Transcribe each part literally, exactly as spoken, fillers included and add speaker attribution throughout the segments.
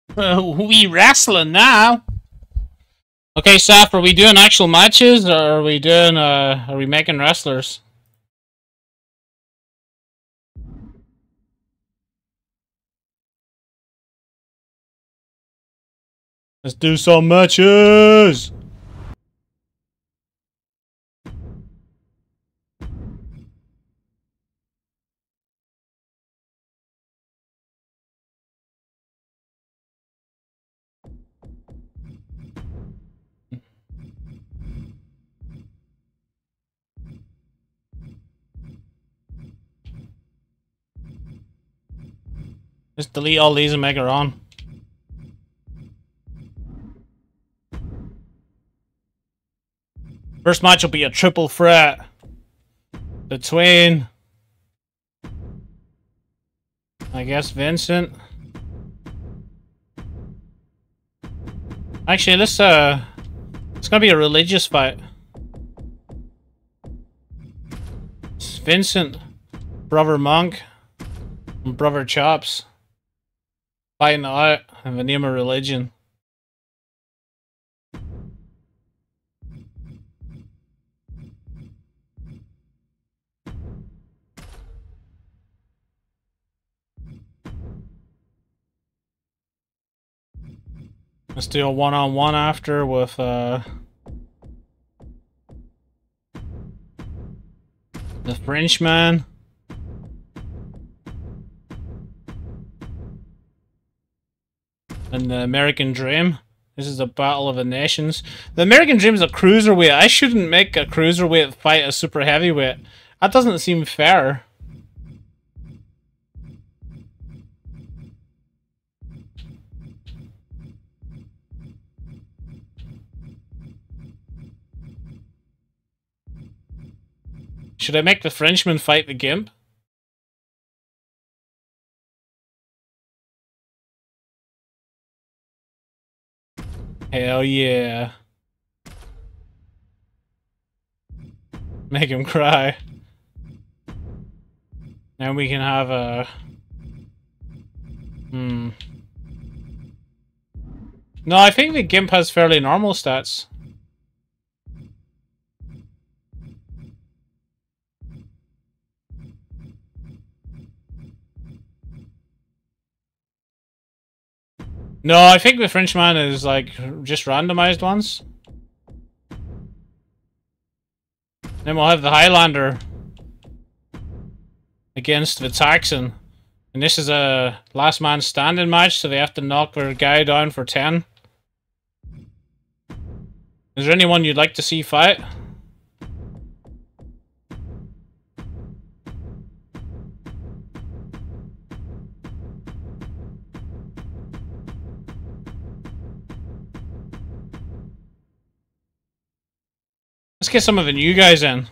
Speaker 1: Uh, we wrestling now. Okay, Saf, are we doing actual matches or are we doing uh are we making wrestlers? Let's do some matches. Just delete all these and make her on. First match will be a triple threat between, I guess, Vincent. Actually, this uh, it's gonna be a religious fight. It's Vincent, Brother Monk, and Brother Chops fighting out in the name of religion. Let's do a one-on-one after with uh, the Frenchman. And the American Dream. This is a battle of the nations. The American Dream is a cruiserweight. I shouldn't make a cruiserweight fight a super heavyweight. That doesn't seem fair. Should I make the Frenchman fight the Gimp? Hell yeah. Make him cry. Now we can have a... Hmm. No, I think the Gimp has fairly normal stats. No, I think the Frenchman is like just randomized ones. Then we'll have the Highlander against the Saxon. And this is a last man standing match, so they have to knock their guy down for ten. Is there anyone you'd like to see fight? Let's get some of the new guys in.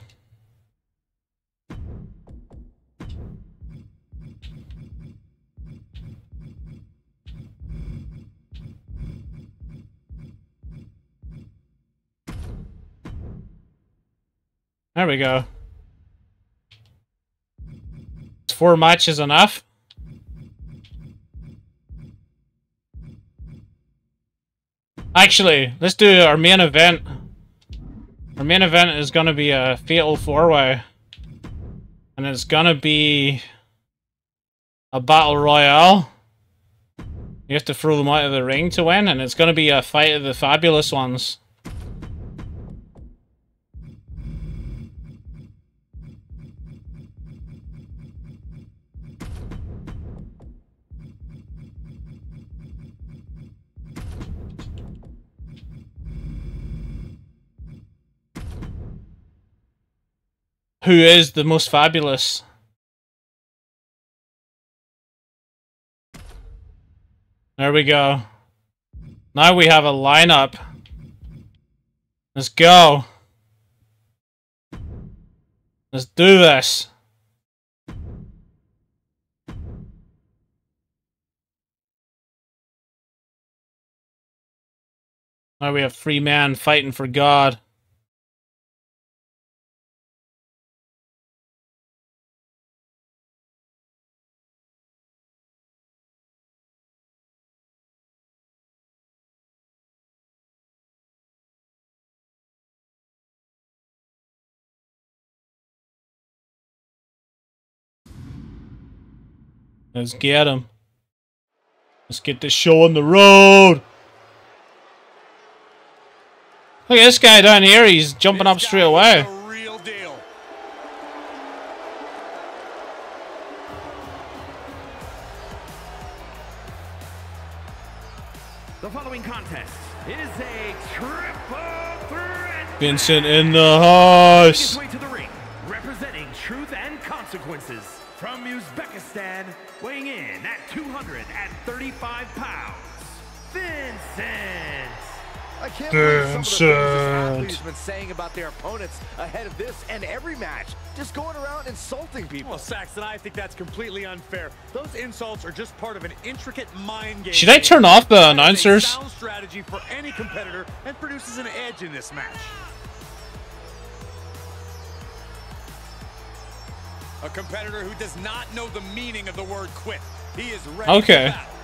Speaker 1: There we go. Is four matches enough? Actually, let's do our main event. Our main event is gonna be a fatal four-way. And it's gonna be a battle royale. You have to throw them out of the ring to win, and it's gonna be a fight of the fabulous ones. Who is the most fabulous? There we go. Now we have a lineup. Let's go. Let's do this. Now we have three men fighting for God. Let's get him. Let's get this show on the road. Look at this guy down here. He's jumping up straight away.
Speaker 2: Real deal.
Speaker 3: The following contest is a triple threat.
Speaker 1: Vincent in the house.
Speaker 3: His way to the ring, representing Truth and Consequences from Uzbekistan, weighing in at two hundred thirty-five pounds, Vincent.
Speaker 2: I can't believe some of the things this athlete
Speaker 1: Vincent.
Speaker 2: has been saying about their opponents ahead of this and every match. Just going around insulting people.
Speaker 4: Well, Saxton, I think that's completely unfair. Those insults are just part of an intricate mind game.
Speaker 1: Should I turn off the
Speaker 4: That is a
Speaker 1: announcers?
Speaker 4: sound strategy for any competitor and produces an edge in this match. A competitor who does not know the meaning of the word quit. He is ready
Speaker 1: Okay.
Speaker 4: for battle.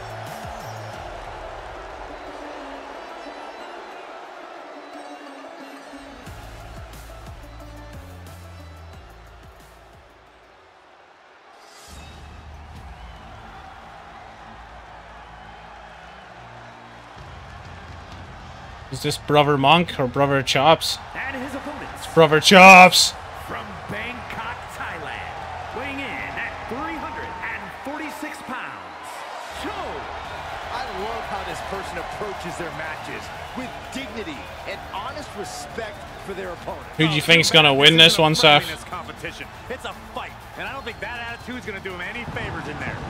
Speaker 1: Is this Brother Monk or Brother Chops?
Speaker 3: And his opponents
Speaker 1: Brother Chops.
Speaker 3: from Bangkok, Thailand, weighing in at three hundred forty-six pounds, Cho.
Speaker 2: I love how this person approaches their matches with dignity and honest respect for their opponent.
Speaker 1: Who do you think's gonna win this one, Seth?
Speaker 4: This competition. It's a fight, and I don't think that attitude is going to do him any favors in there.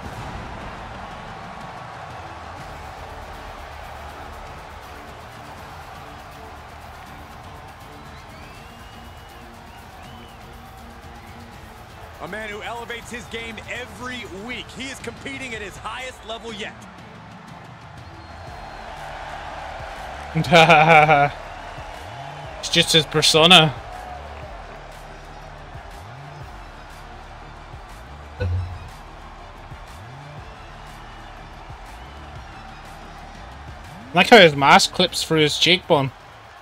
Speaker 4: A man who elevates his game every week. He is competing at his highest level yet.
Speaker 1: It's just his persona. I like how his mask clips through his cheekbone.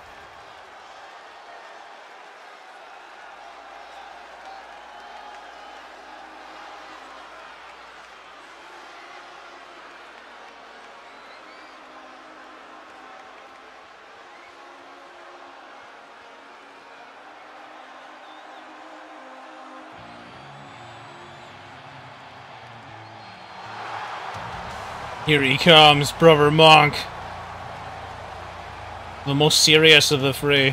Speaker 1: Here he comes, Brother Monk. The most serious of the three.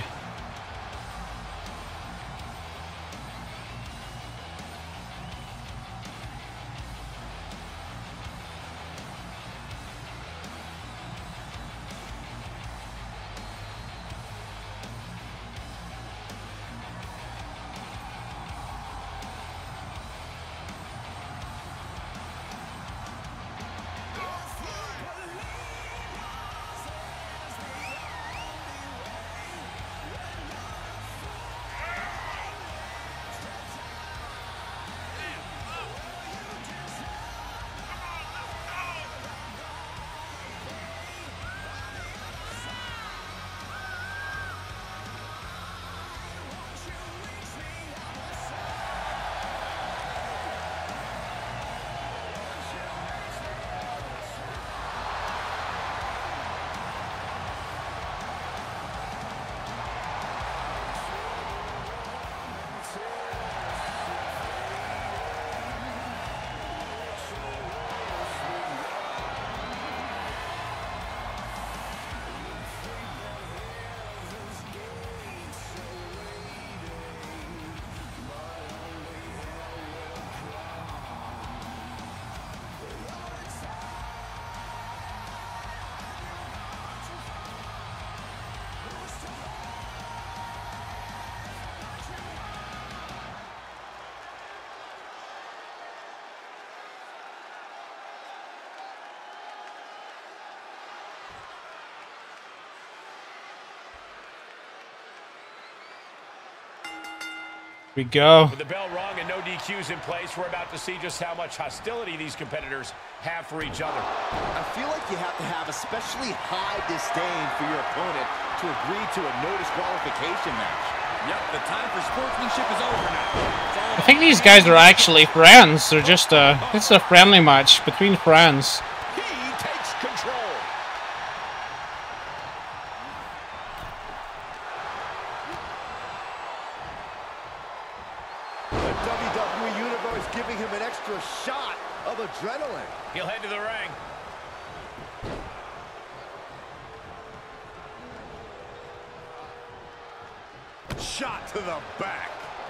Speaker 1: We go.
Speaker 5: With the bell rung and no D Qs in place, we're about to see just how much hostility these competitors have for each other.
Speaker 2: I feel like you have to have especially high disdain for your opponent to agree to a no disqualification match.
Speaker 4: Yep, the time for sportsmanship is over now.
Speaker 1: I think these guys are actually friends. They're just a, it's a friendly match between friends.
Speaker 4: He takes control.
Speaker 2: The W W E Universe giving him an extra shot of adrenaline.
Speaker 5: He'll head to the ring.
Speaker 2: Shot to the back.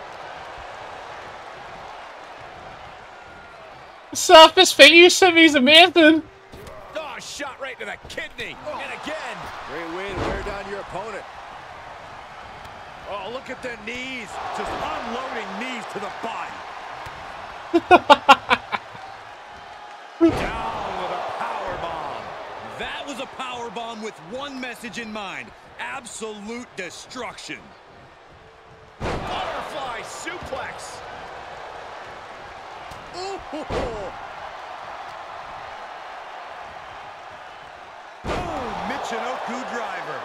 Speaker 1: Softest thing you sent me is amazing.
Speaker 4: Oh, shot right to the kidney. Oh. And again.
Speaker 2: Great way to wear down your opponent. Oh, look at the knees. Just unloading knees to the body.
Speaker 4: Down with a power bomb. That was a power bomb with one message in mind. Absolute destruction. Butterfly suplex.
Speaker 2: Ooh.
Speaker 4: Oh, Michinoku driver.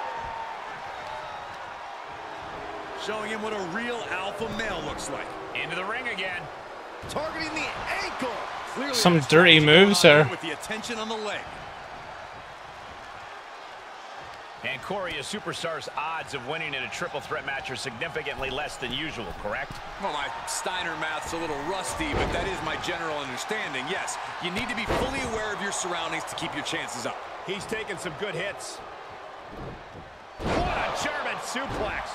Speaker 4: Showing him what a real alpha male looks like. Into the ring again.
Speaker 2: Targeting the ankle. Clearly
Speaker 1: Some dirty moves there.
Speaker 4: With the attention on the leg.
Speaker 5: And Corey, a superstar's odds of winning in a triple threat match are significantly less than usual, correct?
Speaker 4: Well, my Steiner math's a little rusty, but that is my general understanding. Yes, you need to be fully aware of your surroundings to keep your chances up.
Speaker 5: He's taking some good hits. What a German suplex.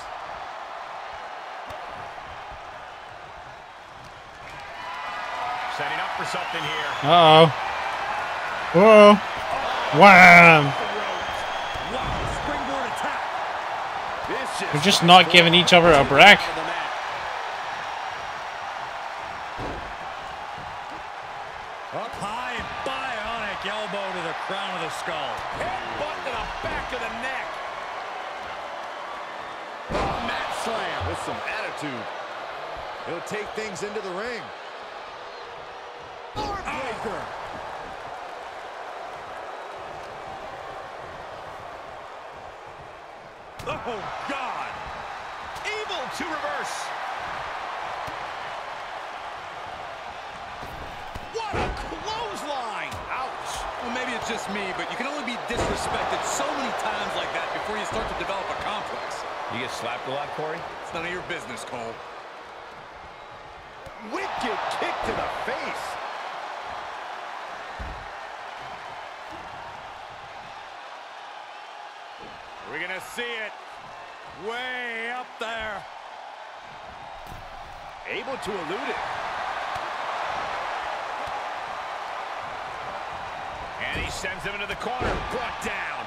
Speaker 5: Setting up for something here.
Speaker 1: Uh-oh. Whoa. Wham. We're just not giving each other a break.
Speaker 4: Up high, bionic elbow to the crown of the skull. Headbutt to the back of the neck.
Speaker 2: Oh, mat slam with some attitude. He'll take things into the ring. Arm breaker.
Speaker 4: Oh, God. Able to reverse. What a clothesline. Ouch. Well, maybe it's just me, but you can only be disrespected so many times like that before you start to develop a complex.
Speaker 5: You get slapped a lot, Corey?
Speaker 4: It's none of your business, Cole.
Speaker 2: Wicked kick to the face.
Speaker 4: We're gonna see it way up there.
Speaker 2: Able to elude it.
Speaker 5: And he sends him into the corner. Brought down.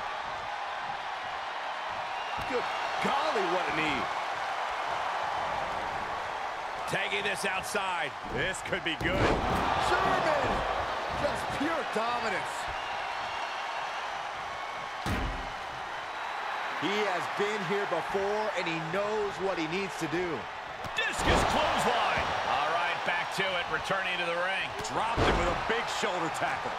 Speaker 2: Good golly, what a knee.
Speaker 5: Tagging this outside.
Speaker 4: This could be good.
Speaker 2: German. Just pure dominance. He has been here before, and he knows what he needs to do.
Speaker 5: Discus clothesline. All right, back to it. Returning to the ring.
Speaker 4: Dropped him with a big shoulder tackle.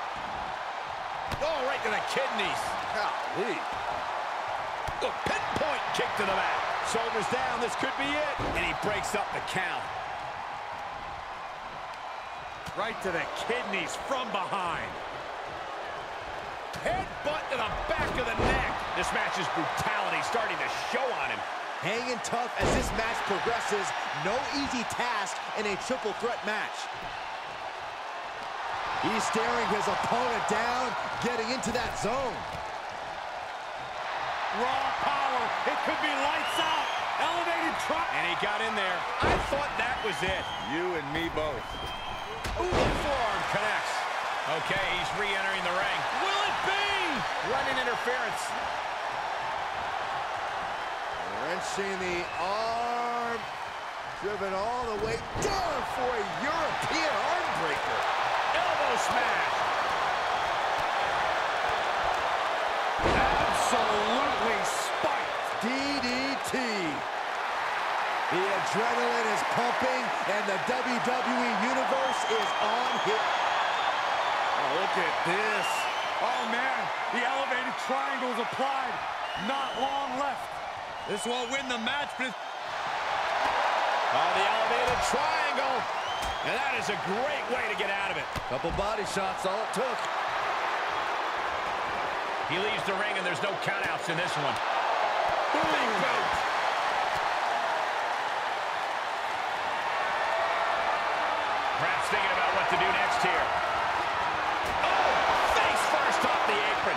Speaker 5: Oh, right to the kidneys.
Speaker 2: Golly.
Speaker 5: The pinpoint kick to the mat. Shoulders down. This could be it. And he breaks up the count.
Speaker 4: Right to the kidneys from behind.
Speaker 5: Headbutt to the back of the neck. This match's brutality starting to show on him.
Speaker 2: Hanging tough as this match progresses. No easy task in a triple threat match. He's staring his opponent down, getting into that zone.
Speaker 4: Raw power. It could be lights out. Elevated truck.
Speaker 5: And he got in there. I thought that was it.
Speaker 2: You and me both.
Speaker 5: Ooh, the forearm connects. Okay, he's re-entering the ring. Will it be? Running interference.
Speaker 2: Wrenching the arm. Driven all the way down for a European arm breaker.
Speaker 5: Elbow smash.
Speaker 2: Absolutely spiked. D D T. The adrenaline is pumping, and the W W E Universe is on hit.
Speaker 4: Oh, look at this. Oh, man. The elevated triangle is applied. Not long left. This won't win the match, but it's...
Speaker 5: Oh, the elevated triangle. And that is a great way to get out of it.
Speaker 2: Couple body shots, all it took.
Speaker 5: He leaves the ring, and there's no countouts in this one. Big boot. Perhaps thinking about what to do next here. Oh, face first off the apron.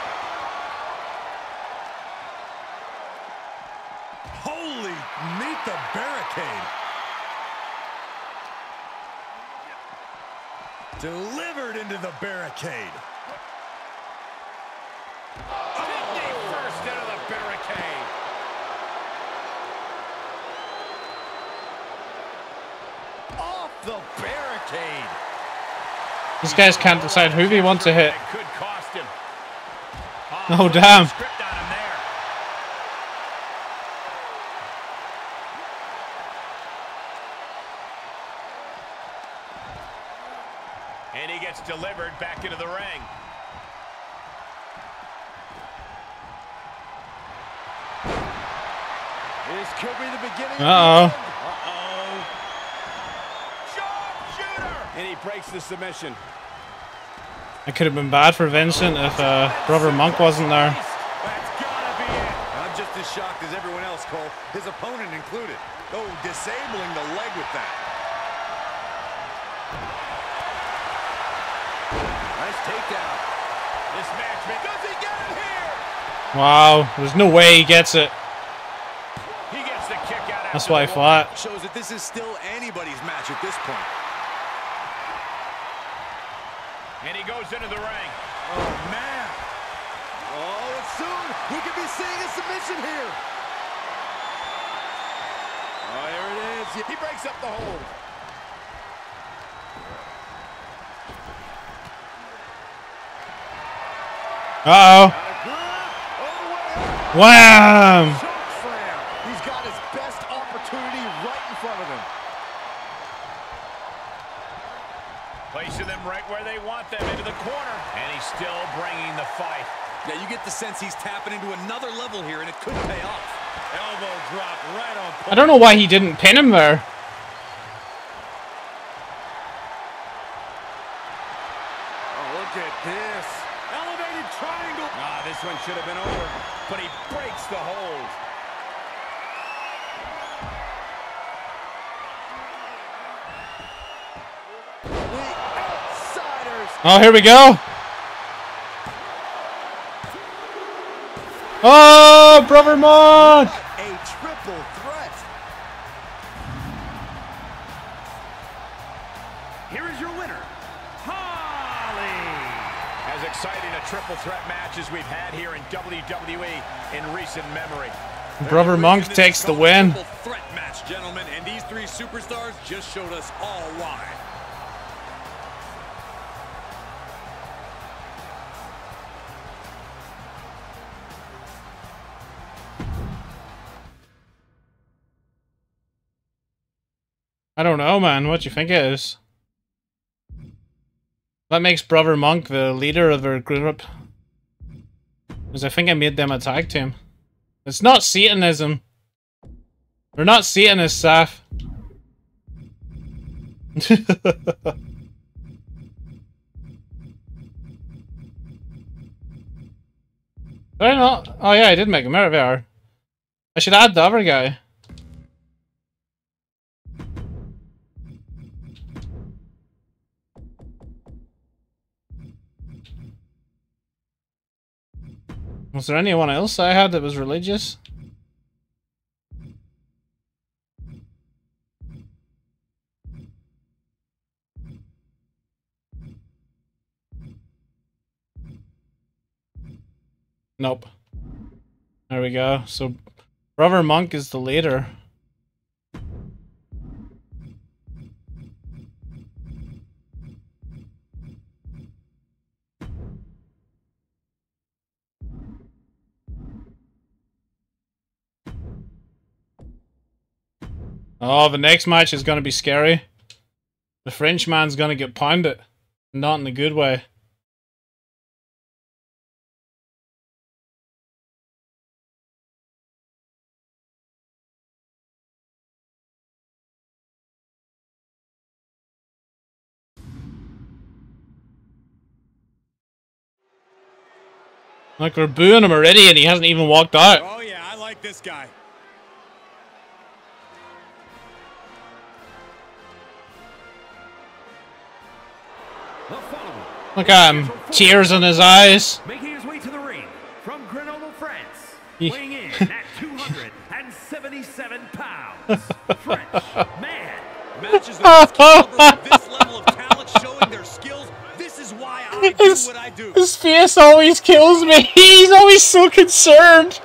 Speaker 2: Holy, meet the barricade. Delivered into the barricade.
Speaker 5: Kidney first into the barricade.
Speaker 2: Off the barricade.
Speaker 1: These guys can't decide who they want to hit.
Speaker 5: That could cost him.
Speaker 1: Oh, damn.
Speaker 5: Script on him there. And he gets delivered back into the ring.
Speaker 2: This could be the beginning.
Speaker 1: Uh-oh.
Speaker 5: Uh-oh. Sharpshooter! And he breaks the submission.
Speaker 1: It could have been bad for Vincent if uh, Brother Monk wasn't there.
Speaker 5: That's gotta be it.
Speaker 2: I'm just as shocked as everyone else, Cole. His opponent included. Oh, disabling the leg with that. Nice takedown.
Speaker 5: This match, does he get it here?
Speaker 1: Wow, there's no way he gets it.
Speaker 5: He gets the kick out.
Speaker 1: That's
Speaker 5: after
Speaker 1: why I
Speaker 5: the
Speaker 1: fought.
Speaker 2: Shows that this is still anybody's match at this point.
Speaker 5: And he goes into the ring.
Speaker 2: Oh, man. Oh, and soon we could be seeing a submission here. Oh, here it is.
Speaker 5: He breaks up the hold.
Speaker 1: Uh-oh. Wham!
Speaker 2: Slam. He's got his best opportunity right in front of him.
Speaker 5: Placing them right where they want them, into the corner. And he's still bringing the fight.
Speaker 4: Yeah, you get the sense he's tapping into another level here, and it could pay off.
Speaker 5: Elbow drop right on point.
Speaker 1: I don't know why he didn't pin him there.
Speaker 2: Oh, look at this.
Speaker 5: Elevated triangle. Ah, this one should have been over, but he breaks the hold.
Speaker 2: The Outsiders.
Speaker 1: Oh, here we go. Oh, Brother Monk!
Speaker 2: A triple threat.
Speaker 3: Here is your winner, Holly.
Speaker 5: As exciting a triple threat match as we've had here in W W E in recent memory.
Speaker 1: Brother Monk takes the win.
Speaker 4: Triple threat match, gentlemen, and these three superstars just showed us all why.
Speaker 1: I don't know, man. What do you think it is? That makes Brother Monk the leader of our group. Because I think I made them a tag team. It's not Satanism. They're not Satanists, Saf. Did I not? Oh yeah, I did make him. There they are. I should add the other guy. Was there anyone else I had that was religious? Nope. There we go. So, Brother Monk is the leader. Oh, the next match is going to be scary. The Frenchman's going to get pounded. Not in a good way. Like, we're booing him already and he hasn't even walked out.
Speaker 4: Oh yeah, I like this guy.
Speaker 1: Look at him, tears in his eyes.
Speaker 3: Making his way to the ring from Grenoble, France,
Speaker 1: He-
Speaker 3: weighing in at two hundred seventy-seven pounds, French man.
Speaker 4: Matches of this caliber, this level of talent showing their skills. This is why I do
Speaker 1: His,
Speaker 4: what I do.
Speaker 1: his face always kills me. He's always so concerned.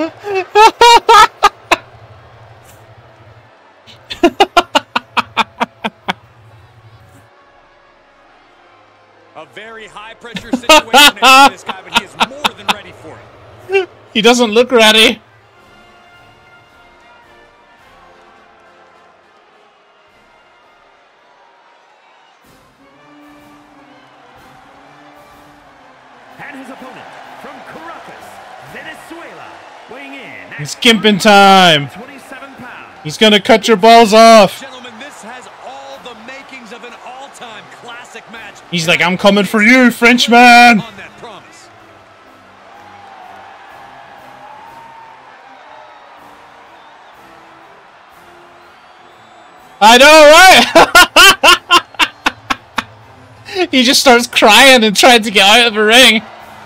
Speaker 4: A very high-pressure situation for this guy, but he is more than ready for it.
Speaker 1: He doesn't look ready.
Speaker 3: And his opponent from Caracas, Venezuela, weighing in at
Speaker 1: It's gimping time.
Speaker 3: twenty-seven pounds.
Speaker 1: He's gonna cut your balls off.
Speaker 4: Gentlemen, this has all the makings of an all-time classic match.
Speaker 1: He's like, I'm coming for you, Frenchman.
Speaker 4: On that promise.
Speaker 1: I know, right? He just starts crying and trying to get out of the ring.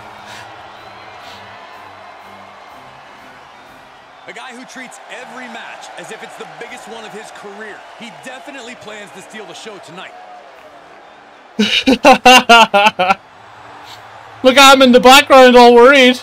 Speaker 4: A guy who treats every match as if it's the biggest one of his career. He definitely plans to steal the show tonight.
Speaker 1: Look at him in the background, all worried.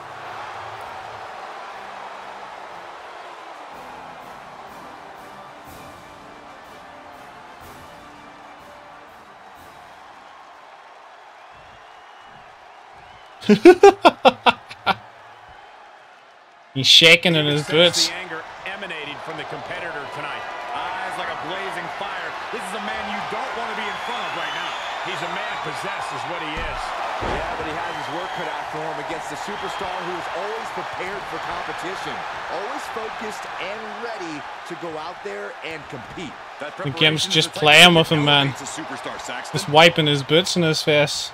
Speaker 1: He's shaking in his boots.
Speaker 5: The anger emanating from the competitor tonight. Eyes like a blazing fire. This is a man you don't want to be in front of right now. He's a man possessed is what he is.
Speaker 2: Yeah, but he has his work cut out for him against a superstar who is always prepared for competition, always focused and ready to go out there and compete.
Speaker 4: That
Speaker 1: The Gimp's
Speaker 4: preparation
Speaker 1: just
Speaker 4: is the
Speaker 1: playing
Speaker 4: type
Speaker 1: with
Speaker 4: that
Speaker 1: him, man.
Speaker 4: elevates a superstar, Saxton.
Speaker 1: Just wiping his boots in his face.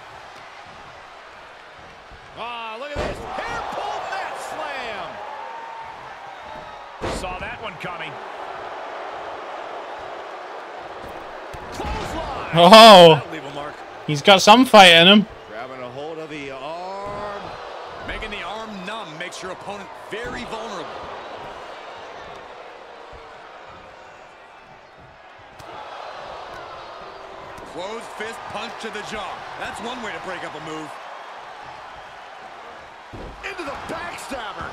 Speaker 5: Ah, look at this. Hair pull net slam. Saw that one coming. Clothesline.
Speaker 1: Oh,
Speaker 4: That'll leave a mark.
Speaker 1: he's got some fight in him.
Speaker 2: Grabbing a hold of the arm.
Speaker 4: Making the arm numb makes your opponent very vulnerable. Closed fist punch to the jaw. That's one way to break up a move.
Speaker 2: Into the backstabber.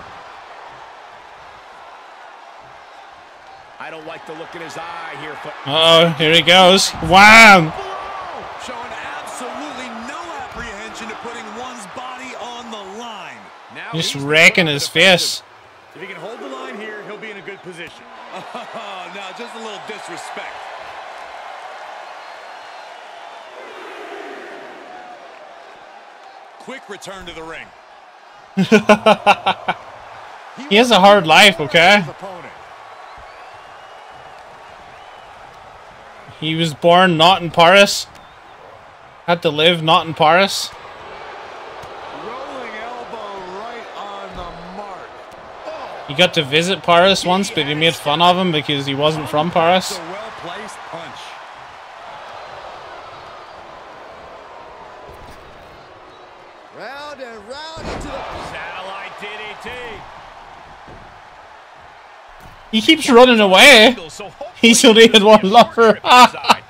Speaker 5: I don't like the look in his eye here. But
Speaker 1: Uh oh, here he goes. Wham!
Speaker 4: Showing absolutely no apprehension to putting one's body on the line.
Speaker 5: now
Speaker 1: Just
Speaker 5: he's
Speaker 1: raking
Speaker 5: the
Speaker 1: his
Speaker 5: defensive.
Speaker 1: face.
Speaker 5: If he can hold the line here, he'll be in a good position.
Speaker 4: Oh, no, just a little disrespect. Quick return to the ring.
Speaker 1: He has a hard life, okay? He was born not in Paris. Had to live not in Paris.
Speaker 2: Rolling elbow right on the mark. Oh.
Speaker 1: He got to visit Paris once, but he made fun of him because he wasn't from Paris.
Speaker 4: It's a well-placed punch.
Speaker 2: Round and round into the...
Speaker 5: Satellite D D T.
Speaker 1: He keeps running away.
Speaker 5: So hopefully
Speaker 1: He's only had one lover.
Speaker 5: trip inside.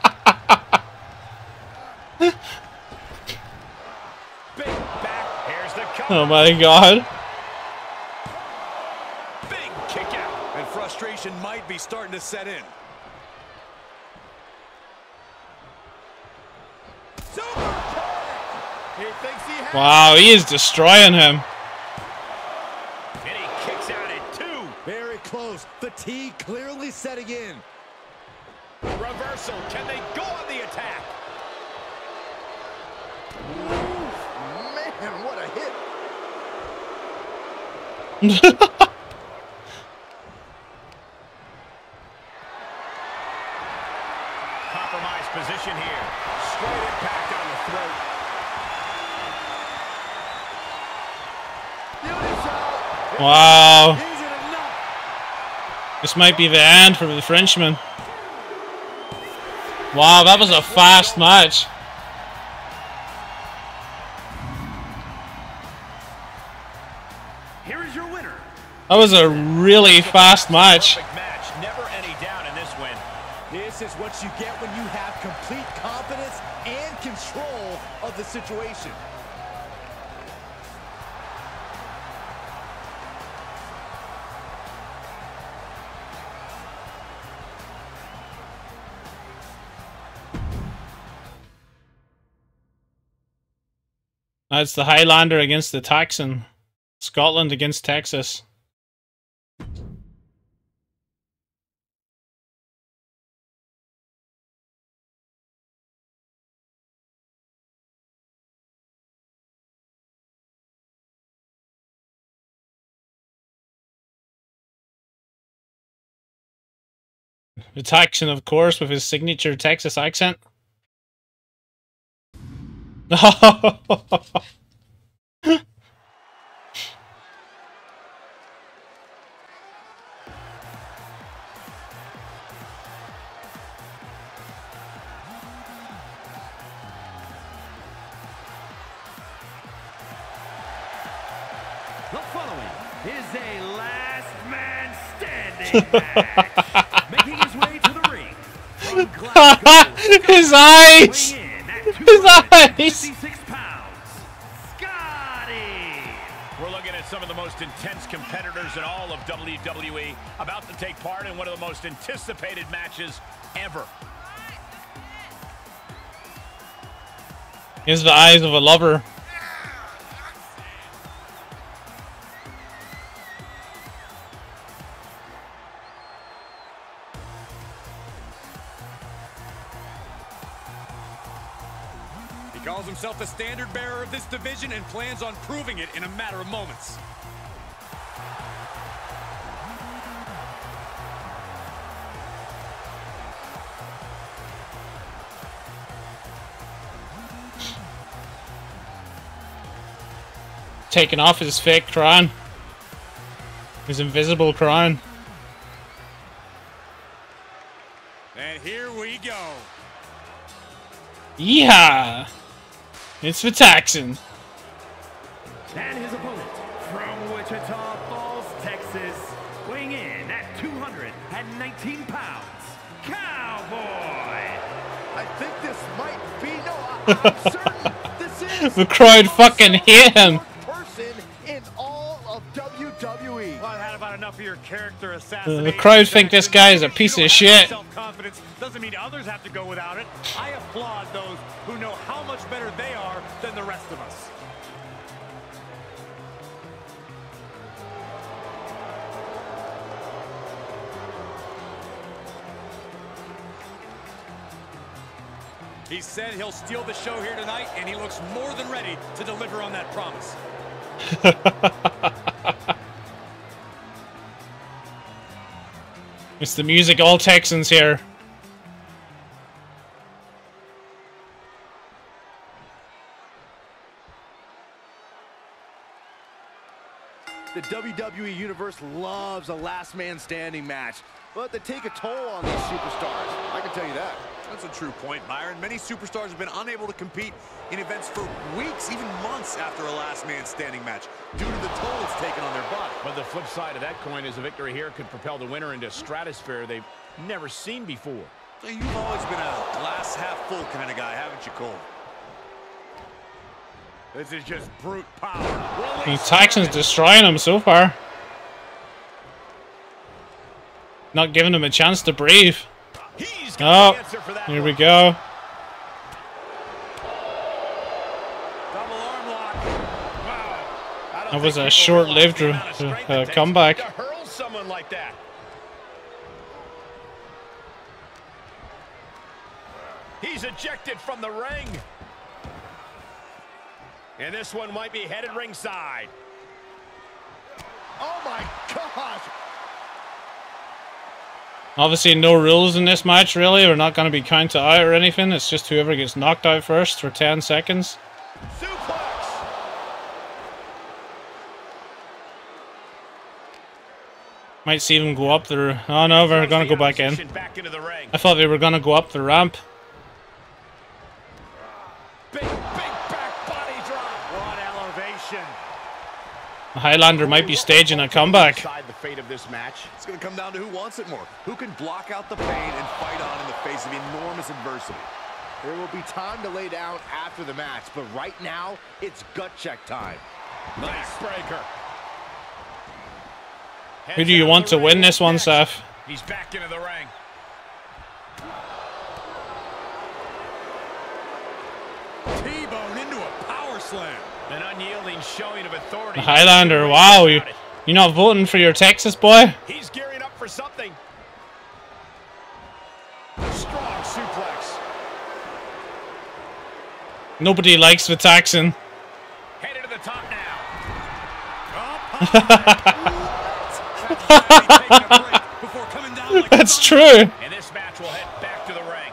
Speaker 5: Big back. Here's the cover.
Speaker 1: Oh my god.
Speaker 5: Big kick out.
Speaker 4: And frustration might be starting to set in.
Speaker 2: Super kick. He thinks he has...
Speaker 1: Wow, he is destroying him.
Speaker 5: And he kicks out at two.
Speaker 2: Very close. Fatigue clearly setting in.
Speaker 5: Reversal. Can they go on the attack?
Speaker 2: Oof, man, what a hit.
Speaker 5: Compromised position here. Straight impact on the throat.
Speaker 1: Wow. This might be the end for the Frenchman. Wow, that was a fast match.
Speaker 3: Here is your winner.
Speaker 1: That was a really fast match.
Speaker 5: Match. Never any doubt in this win.
Speaker 2: This is what you get when you have complete confidence and control of the situation.
Speaker 1: That's the Highlander against the Texan. Scotland against Texas. The Texan, of course, with his signature Texas accent.
Speaker 3: The following is a last man standing match. Making his way to the ring from Glasgow,
Speaker 1: His eyes!
Speaker 3: weighing in at
Speaker 1: His eyes!
Speaker 3: fifty-six pounds, Scotty!
Speaker 5: We're looking at some of the most intense competitors in all of W W E about to take part in one of the most anticipated matches ever.
Speaker 1: Here's the eyes of a lover.
Speaker 4: He calls himself the standard bearer of this division and plans on proving it in a matter of moments.
Speaker 1: Taking off his fake crown. His invisible crown.
Speaker 4: And here we go.
Speaker 1: Yeah, it's the Texan.
Speaker 3: And his opponent from Wichita Falls, Texas, weighing in at two hundred nineteen pounds, Cowboy!
Speaker 2: I think this might be, no, I- I'm certain this is
Speaker 1: The crowd fucking hate him.
Speaker 2: person in all of W W E.
Speaker 5: Well, I had about enough of your character
Speaker 1: The,
Speaker 5: assassination.
Speaker 1: the crowd think this guy is a piece of shit.
Speaker 5: Self-confidence doesn't mean others have to go without it. I applaud those who know how much better they are than the rest of us.
Speaker 4: He said he'll steal the show here tonight, and he looks more than ready to deliver on that promise.
Speaker 1: It's the music all Texans here.
Speaker 2: The W W E Universe loves a last man standing match, but they take a toll on these superstars. I can tell you that.
Speaker 4: That's a true point, Byron. Many superstars have been unable to compete in events for weeks, even months after a last man standing match due to the toll it's taken on their body.
Speaker 5: But the flip side of that coin is a victory here could propel the winner into a stratosphere they've never seen before.
Speaker 4: So you've always been a glass half full kind of guy, haven't you, Cole?
Speaker 5: This is just brute power.
Speaker 1: The Texans destroying him so far. Not giving him a chance to breathe.
Speaker 5: He's got the answer for
Speaker 1: Oh,
Speaker 5: that
Speaker 1: here
Speaker 5: one.
Speaker 1: we go.
Speaker 5: Double arm lock. Wow. I don't
Speaker 1: That was
Speaker 5: think
Speaker 1: a
Speaker 5: people
Speaker 1: short-lived
Speaker 5: realize the amount of strength
Speaker 1: uh,
Speaker 5: it takes
Speaker 1: comeback.
Speaker 5: to hurl someone like that. He's ejected from the ring. And this one might be headed ringside.
Speaker 2: Oh my gosh!
Speaker 1: Obviously no rules in this match, really. We're not going to be counted out or anything. It's just whoever gets knocked out first for ten seconds.
Speaker 5: Suplex.
Speaker 1: Might see them go up there. Oh no, we're gonna go back in.
Speaker 5: Back into the ring.
Speaker 1: I thought they were gonna go up the ramp.
Speaker 5: Big, big back body drop. What elevation.
Speaker 1: The Highlander might be staging a comeback.
Speaker 5: Decide the fate of this match.
Speaker 2: It's going to come down to who wants it more. Who can block out the pain and fight on in the face of enormous adversity. There will be time to lay down after the match, but right now, it's gut check time.
Speaker 5: Nice breaker.
Speaker 1: Who do you want to win this one, Seth?
Speaker 5: He's back into the ring.
Speaker 4: T-bone into a power slam.
Speaker 5: An unyielding showing of authority.
Speaker 1: The Highlander, wow. You, you're not voting for your Texas boy?
Speaker 5: He's gearing up for something. Strong suplex.
Speaker 1: Nobody likes the Texan.
Speaker 5: Headed to the top now.
Speaker 1: That's true.
Speaker 5: And this match will head back to the ring.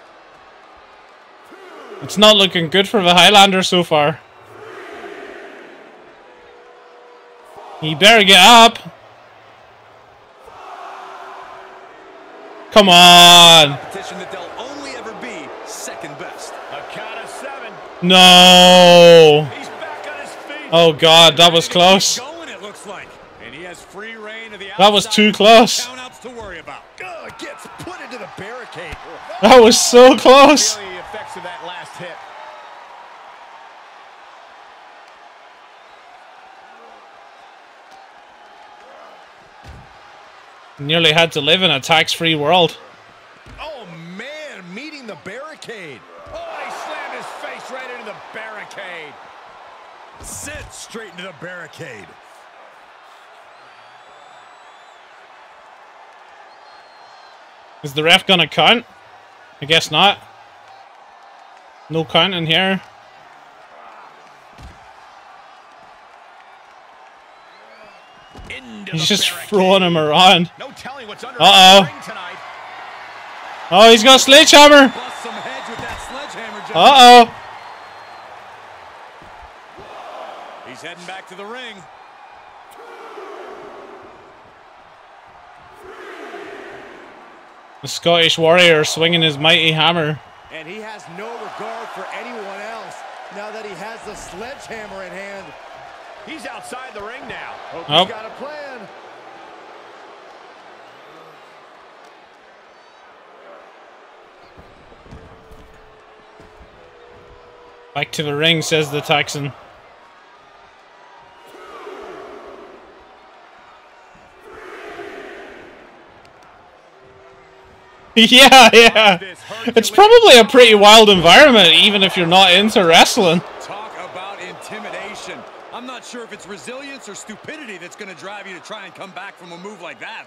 Speaker 1: It's not looking good for the Highlander so far. He better get up. Come on.
Speaker 4: Competition that they'll only ever be second best.
Speaker 5: A count of seven.
Speaker 1: No.
Speaker 5: He's back on his feet.
Speaker 1: Oh God, that was close.
Speaker 4: Going, it looks like. And he has free reign of the
Speaker 1: That was
Speaker 4: outside.
Speaker 1: too close.
Speaker 4: Countouts to worry about.
Speaker 2: Ugh, gets put into the barricade.
Speaker 1: That was so close.
Speaker 5: Feeling the effects of that last hit.
Speaker 1: Nearly had to live in a tax-free world.
Speaker 2: Oh man, meeting the barricade.
Speaker 5: Oh, he slammed his face right into the barricade.
Speaker 2: Sent straight into the barricade.
Speaker 1: Is the ref gonna count? I guess not. No count in here.
Speaker 5: Into
Speaker 1: He's
Speaker 5: the
Speaker 1: just
Speaker 5: barricade.
Speaker 1: throwing him around.
Speaker 5: No telling what's under
Speaker 1: Uh-oh.
Speaker 5: the ring tonight.
Speaker 1: Oh, he's got a sledgehammer.
Speaker 4: Bust some heads with that sledgehammer, John.
Speaker 1: Uh-oh.
Speaker 4: He's heading back to the ring.
Speaker 1: The Scottish Warrior swinging his mighty hammer.
Speaker 2: And he has no regard for anyone else now that he has the sledgehammer in hand.
Speaker 5: He's outside the ring now.
Speaker 2: Hope
Speaker 1: Oh.
Speaker 2: he's got a plan.
Speaker 1: Back to the ring, says the Texan. Yeah, yeah. It's probably a pretty wild environment, even if you're not into wrestling.
Speaker 4: Talk about intimidation. I'm not sure if it's resilience or stupidity that's going to drive you to try and come back from a move like that.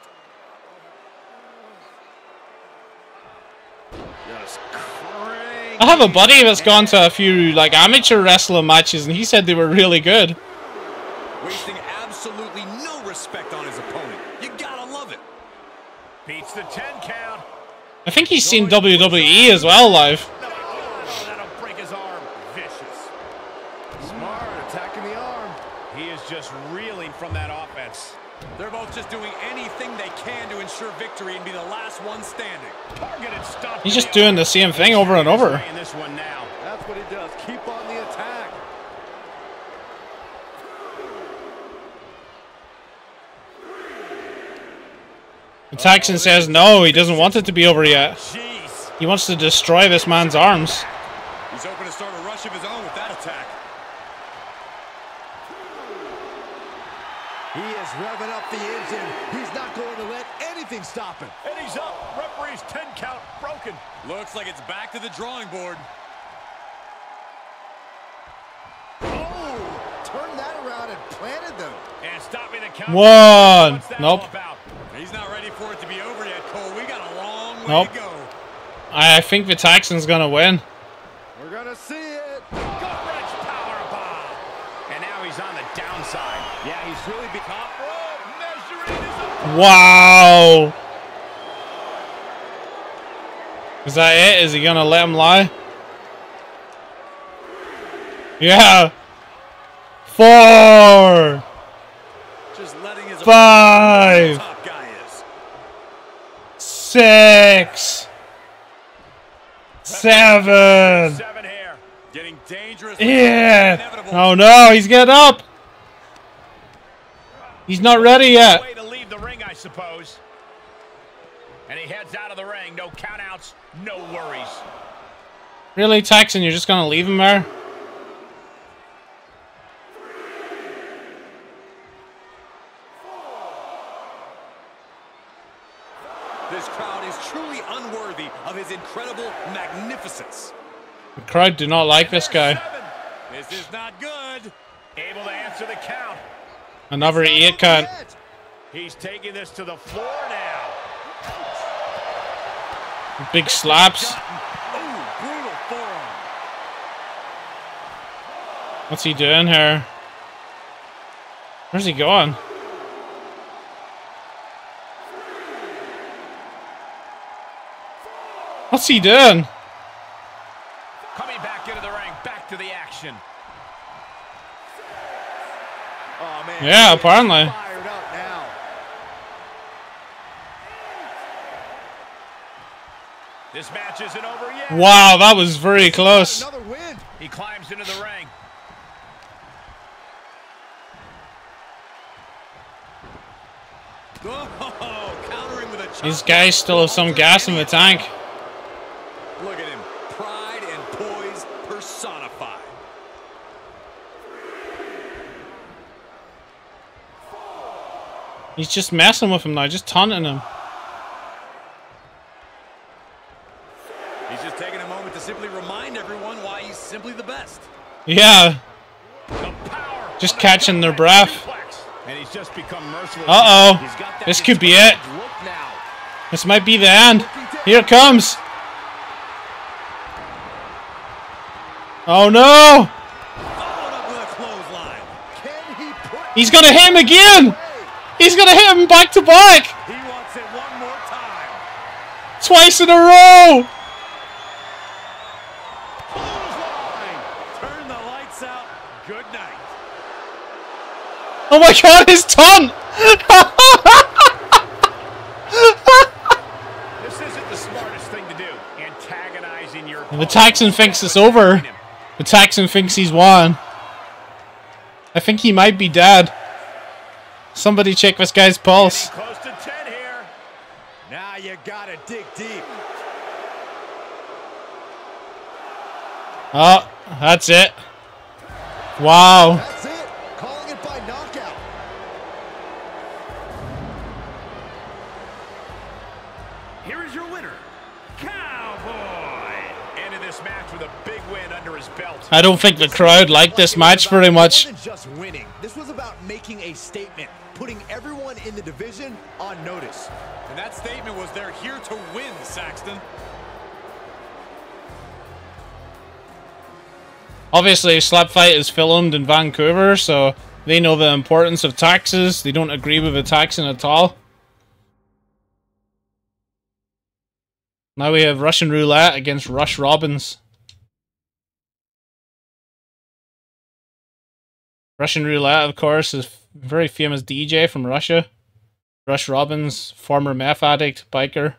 Speaker 5: Just crank.
Speaker 1: I have a buddy that's gone to a few like amateur wrestling matches, and he said they were really good.
Speaker 4: Wasting absolutely no respect on his opponent. You gotta love it.
Speaker 5: Beats the ten count.
Speaker 1: I think he's seen W W E as well live.
Speaker 5: No, oh, that'll break his arm. Vicious.
Speaker 2: Smart, attacking the arm.
Speaker 5: He is just reeling from that offense.
Speaker 4: They're both just doing anything they can to ensure victory and be the last one standing.
Speaker 5: Targeted stomp.
Speaker 1: He's just doing the same thing over and over.
Speaker 5: In this one now.
Speaker 2: That's what he does. Keep on the attack.
Speaker 1: The Texan says no, he doesn't want it to be over yet.
Speaker 4: Jeez.
Speaker 1: He wants to destroy this man's arms.
Speaker 4: He's hoping to start a rush of his own with that attack.
Speaker 2: He is revving up the engine. He's not going to let anything stop him.
Speaker 5: And he's up. Referee's ten count broken.
Speaker 4: Looks like it's back to the drawing board.
Speaker 2: Oh, turned that around and planted them.
Speaker 5: And stopping the count.
Speaker 1: One.
Speaker 5: What's that
Speaker 1: Nope.
Speaker 5: all about?
Speaker 4: He's not ready for it to be over yet, Cole. We got a long way
Speaker 1: Nope.
Speaker 4: to go.
Speaker 1: I think the Texan's gonna win.
Speaker 2: We're going to see it.
Speaker 5: Gut-wrench powerbomb. And now he's on the downside. Yeah, he's really be top rope. Measuring his
Speaker 1: Wow. Is that it? Is he gonna let him lie? Yeah. Four.
Speaker 4: Just letting his
Speaker 1: Five.
Speaker 4: top guy.
Speaker 1: Six. Seven.
Speaker 5: Seven here.
Speaker 4: Getting dangerous.
Speaker 1: Yeah. Oh no, he's getting up. He's not ready yet.
Speaker 5: Way to leave the ring, I suppose. And he heads out of the ring. No countouts, no worries.
Speaker 1: Really, Texan, you're just gonna leave him there?
Speaker 4: This crowd is truly unworthy of his incredible magnificence.
Speaker 1: The crowd do not like this guy.
Speaker 5: Seven.
Speaker 4: This is not good.
Speaker 5: Able to answer the count.
Speaker 1: Another eight count.
Speaker 5: He's taking this to the floor now.
Speaker 1: Big slaps.
Speaker 4: Ooh, brutal forearm.
Speaker 1: What's he doing here? Where's he going? What's he doing?
Speaker 5: Coming back into the ring, back to the action.
Speaker 2: Oh, man.
Speaker 1: Yeah, apparently.
Speaker 2: Fired up now.
Speaker 5: This match isn't over yet.
Speaker 1: Wow, that was very close.
Speaker 2: Another win.
Speaker 5: He climbs into the ring.
Speaker 4: Oh, countering with a chop.
Speaker 1: These guys still have some gas in the tank.
Speaker 4: Look at him. Pride and poise personified.
Speaker 1: He's just messing with him now, just taunting him.
Speaker 4: He's just taking a moment to simply remind everyone why he's simply the best.
Speaker 1: Yeah,
Speaker 5: The power
Speaker 1: just
Speaker 5: of the
Speaker 1: catching their
Speaker 5: Superman
Speaker 1: breath.
Speaker 5: suplex. And he's just become merciless.
Speaker 1: Uh-oh.
Speaker 4: He's got that
Speaker 1: This could be it.
Speaker 4: determined look now.
Speaker 1: This might be the end. Here it comes. Oh no!
Speaker 4: Followed up with a clothesline.
Speaker 2: Can he put
Speaker 1: He's gonna hit him again! He's gonna hit him back to back!
Speaker 4: He wants it one more time.
Speaker 1: Twice in a row!
Speaker 4: Clothesline. Turn the lights out. Good night.
Speaker 1: Oh my god, his tongue!
Speaker 5: This isn't the smartest thing to do. Antagonizing your
Speaker 1: The Texan thinks it's over. The Texan thinks he's won. I think he might be dead. Somebody check this guy's pulse.
Speaker 5: Close to ten here.
Speaker 2: Now you gotta dig deep.
Speaker 1: Oh, that's it. Wow.
Speaker 2: That's it. Calling it by knockout.
Speaker 3: Here is your winner, Cowboy.
Speaker 5: Ended this match with a big win under his belt.
Speaker 1: I don't think the crowd liked this match very much.
Speaker 2: It wasn't just winning. This was about making a statement, putting everyone in the division on notice.
Speaker 4: And that statement was they're here to win, Saxton.
Speaker 1: Obviously, Slap Fight is filmed in Vancouver, so they know the importance of taxes. They don't agree with the taxing at all. Now we have Russian Roulette against Rush Robbins. Russian Roulette, of course, is a very famous D J from Russia. Rush Robbins, former meth addict, biker.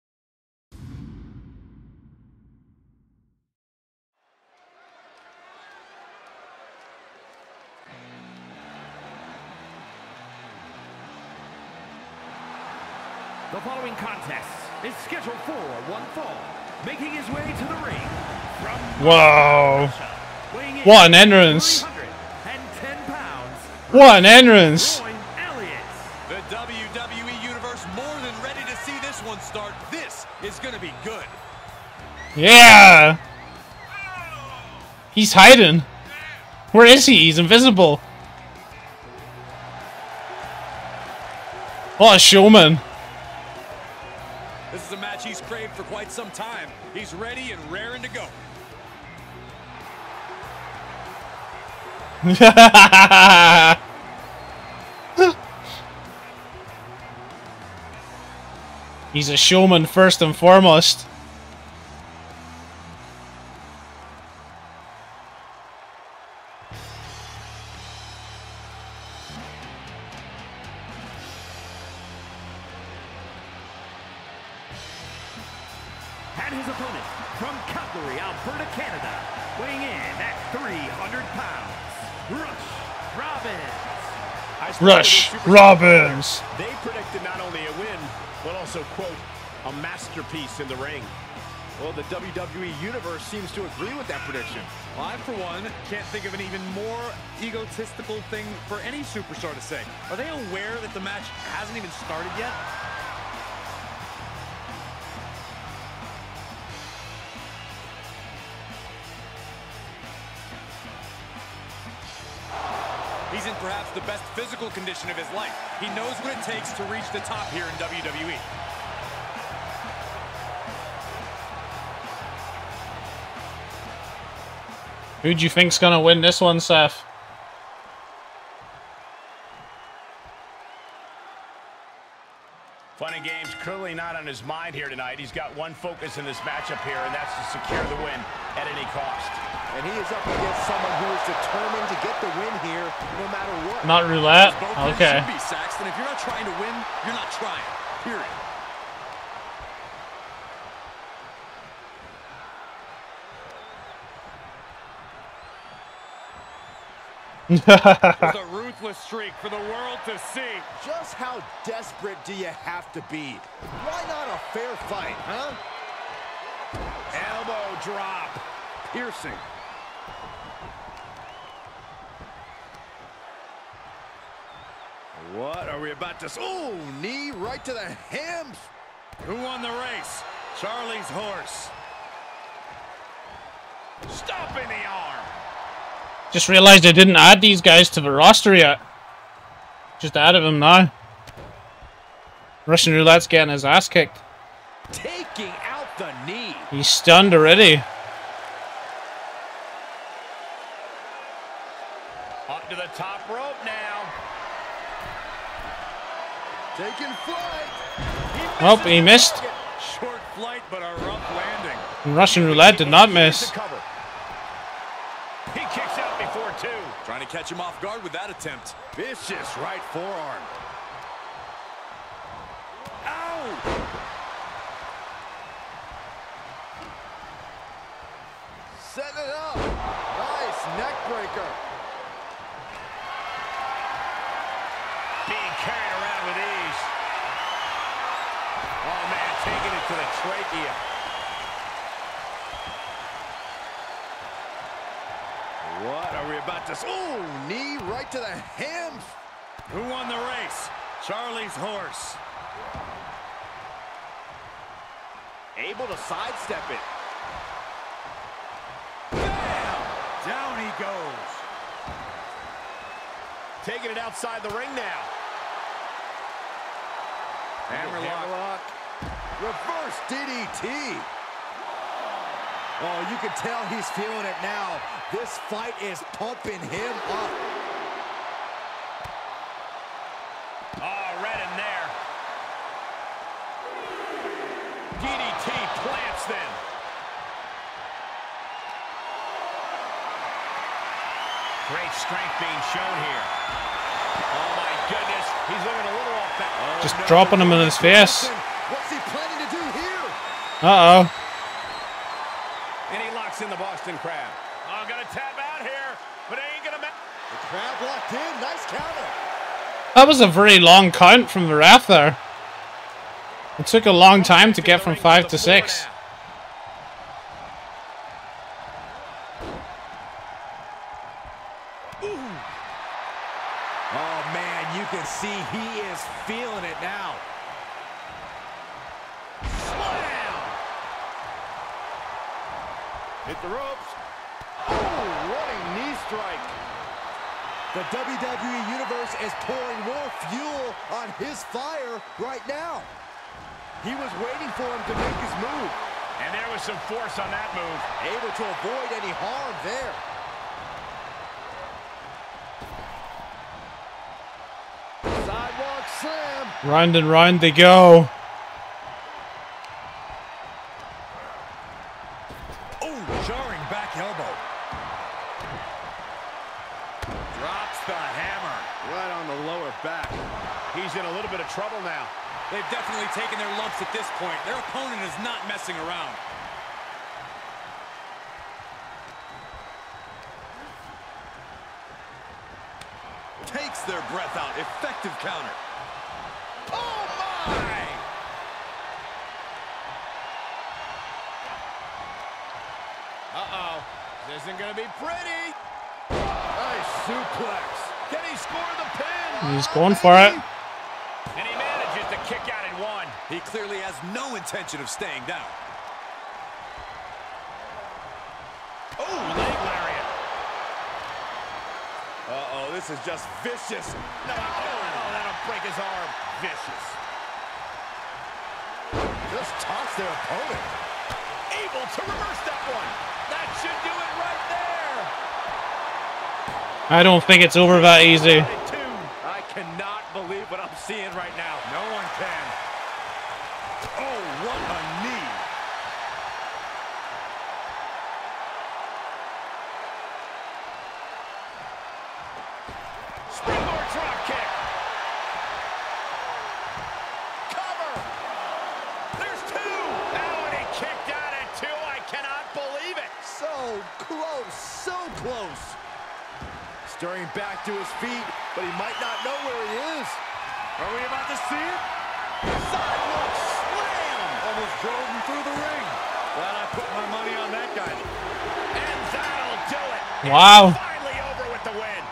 Speaker 3: The following contest is scheduled for one fall. Making his way to the ring from
Speaker 1: Whoa.
Speaker 3: Russia, weighing in
Speaker 1: What an entrance.
Speaker 3: three hundred ten pounds,
Speaker 1: What an entrance.
Speaker 3: Roy Elliott.
Speaker 4: The W W E Universe more than ready to see this one start. This is going to be good.
Speaker 1: Yeah. He's hiding. Where is he? He's invisible. What a showman.
Speaker 4: This is a match he's craved for quite some time. He's ready and raring to go.
Speaker 1: He's a showman first and foremost.
Speaker 3: And his opponent from Calgary, Alberta, Canada, weighing in at three hundred pounds, Rush Robbins.
Speaker 1: Rush Robbins.
Speaker 5: They predicted not only a win, but also, quote, a masterpiece in the ring.
Speaker 2: Well, the W W E Universe seems to agree with that prediction.
Speaker 4: I, for one, can't think of an even more egotistical thing for any superstar to say. Are they aware that the match hasn't even started yet? He's in perhaps the best physical condition of his life. He knows what it takes to reach the top here in W W E.
Speaker 1: Who do you think's gonna win this one, Seth?
Speaker 5: Fun and games clearly not on his mind here tonight. He's got one focus in this matchup here, and that's to secure the win at any cost.
Speaker 2: And he is up against someone who is determined to get the win here, no matter what.
Speaker 1: Not roulette? Okay.
Speaker 4: Should be, Saxton. If you're not trying to win, you're not trying. Period. It's a ruthless streak for the world to see.
Speaker 2: Just how desperate do you have to be? Why not a fair fight, huh?
Speaker 5: Elbow drop.
Speaker 2: Piercing. What are we about to... Oh, knee right to the hams.
Speaker 4: Who won the race? Charlie's horse.
Speaker 5: Stomping the arm.
Speaker 1: Just realized I didn't add these guys to the roster yet. Just added them now. Russian Roulette's getting his ass kicked.
Speaker 2: Taking out the knee.
Speaker 1: He's stunned already.
Speaker 5: Up to the top rope now.
Speaker 2: Taking flight.
Speaker 1: Oh, he missed.
Speaker 4: Short flight, but a rough landing.
Speaker 1: And Russian Roulette did not miss.
Speaker 5: He kicks out before two.
Speaker 4: Trying to catch him off guard with that attempt.
Speaker 2: Vicious right forearm. Ow! Setting it up. Nice neck breaker.
Speaker 5: Being carried around with ease. Oh, man, taking it to the trachea.
Speaker 2: What are we about to... Oh, knee right to the hams.
Speaker 4: Who won the race? Charlie's horse.
Speaker 2: Able to sidestep it.
Speaker 4: Bam! Down he goes.
Speaker 5: Taking it outside the ring now.
Speaker 2: Hammerlock. Reverse D D T. Oh, you can tell he's feeling it now. This fight is pumping him up.
Speaker 5: Oh, right in there. D D T plants them. Great strength being shown here. Oh, my goodness. He's looking a little off that. Oh,
Speaker 1: Just
Speaker 5: no.
Speaker 1: dropping him in his face.
Speaker 2: What's he planning to do here?
Speaker 1: Uh-oh.
Speaker 5: And he locks in the Boston Crab. Oh, gonna tap out here, but it ain't gonna matter.
Speaker 2: The crab locked in. Nice counter.
Speaker 1: That was a very long count from the ref there. It took a long time to get from five to six.
Speaker 2: Oh, man, you can see he is feeling it now. Slam! Hit the ropes. Oh, running knee strike. The W W E Universe is pouring more fuel on his fire right now. He was waiting for him to make his move.
Speaker 5: And there was some force on that move.
Speaker 2: Able to avoid any harm there. Sidewalk slam.
Speaker 1: Round and round they go.
Speaker 4: Oh, jarring back elbow.
Speaker 5: Drops the hammer.
Speaker 2: Right on the lower back.
Speaker 5: He's in a little bit of trouble now.
Speaker 4: They've definitely taken their lumps at this point. Their opponent is not messing around. Takes their breath out. Effective counter. Oh, my!
Speaker 5: Uh-oh. This isn't going to be pretty.
Speaker 2: Nice suplex.
Speaker 5: Can he score the pin?
Speaker 1: He's going for it.
Speaker 5: And he manages to kick out in one.
Speaker 4: He clearly has no intention of staying down.
Speaker 5: Oh, leg lariat.
Speaker 2: Uh-oh, this is just vicious.
Speaker 5: No, oh, that'll break his arm. Vicious.
Speaker 2: Just toss their opponent.
Speaker 5: Able to reverse that one. That should do it right there.
Speaker 1: I don't think it's over that easy.
Speaker 5: I cannot believe what I'm seeing right now.
Speaker 2: No one can. Oh, what a knee.
Speaker 5: Springboard drop kick. Cover. There's two. Oh, and he kicked out at two. I cannot believe it.
Speaker 2: So close, so close. Stirring back to his feet, but he might not know where he is.
Speaker 5: Are we about to see it?
Speaker 2: Sidewalk slam!
Speaker 4: Almost drove him through the ring. Glad I put my money on that guy.
Speaker 5: And that'll do it.
Speaker 1: Wow.
Speaker 5: It's finally over with the win.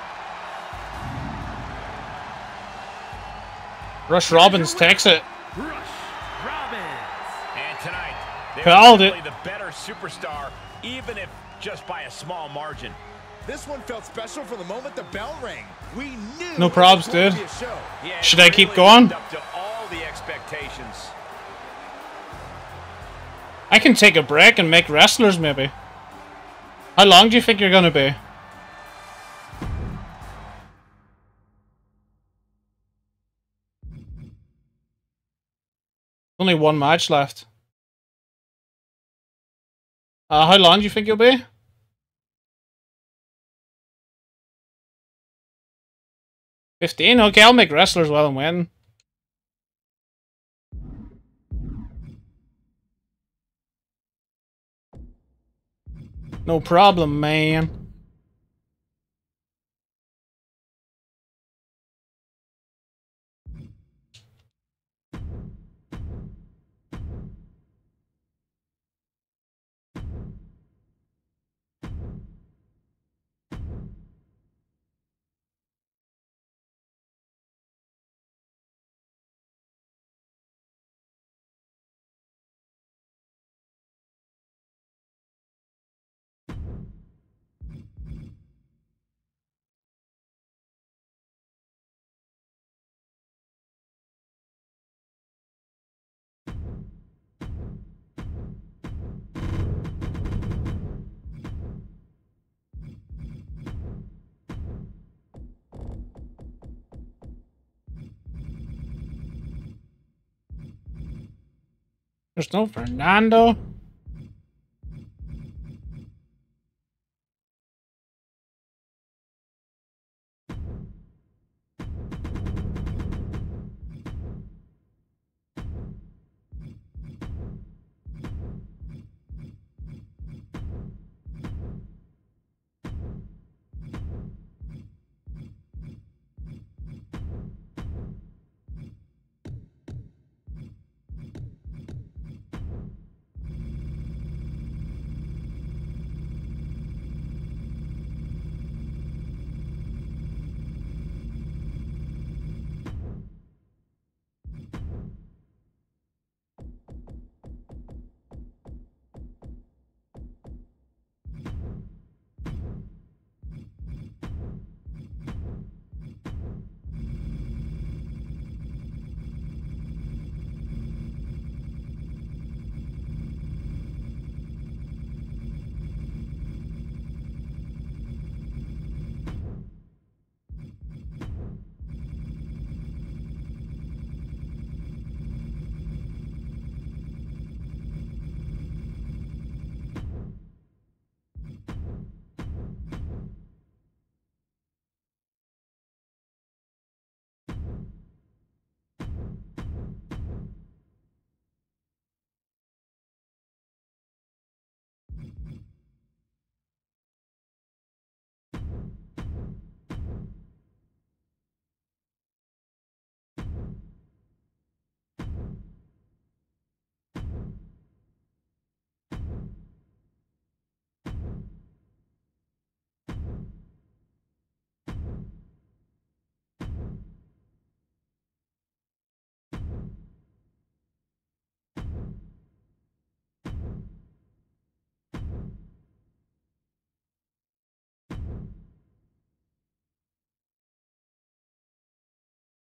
Speaker 1: Rush Robbins takes it.
Speaker 3: Rush Robbins.
Speaker 5: And tonight, they're
Speaker 1: Called it.
Speaker 5: the better superstar, even if just by a small margin.
Speaker 2: This one felt special from the moment the bell rang. We knew
Speaker 1: No
Speaker 2: it
Speaker 1: probs,
Speaker 2: was going to
Speaker 1: dude.
Speaker 2: be a show.
Speaker 5: Yeah,
Speaker 1: Should
Speaker 5: it
Speaker 1: I keep
Speaker 5: really
Speaker 1: going?
Speaker 5: lived up to all the expectations.
Speaker 1: I can take a break and make wrestlers, maybe. How long do you think you're gonna be? Only one match left. Uh, how long do you think you'll be? Fifteen? Okay, I'll make wrestlers well and win. No problem, man. There's no Fernando.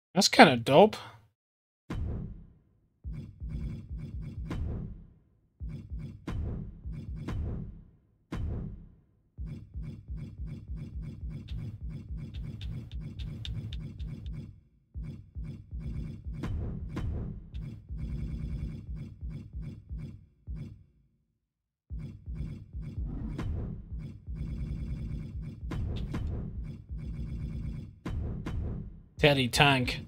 Speaker 1: That's kind of dope. Teddy Tank.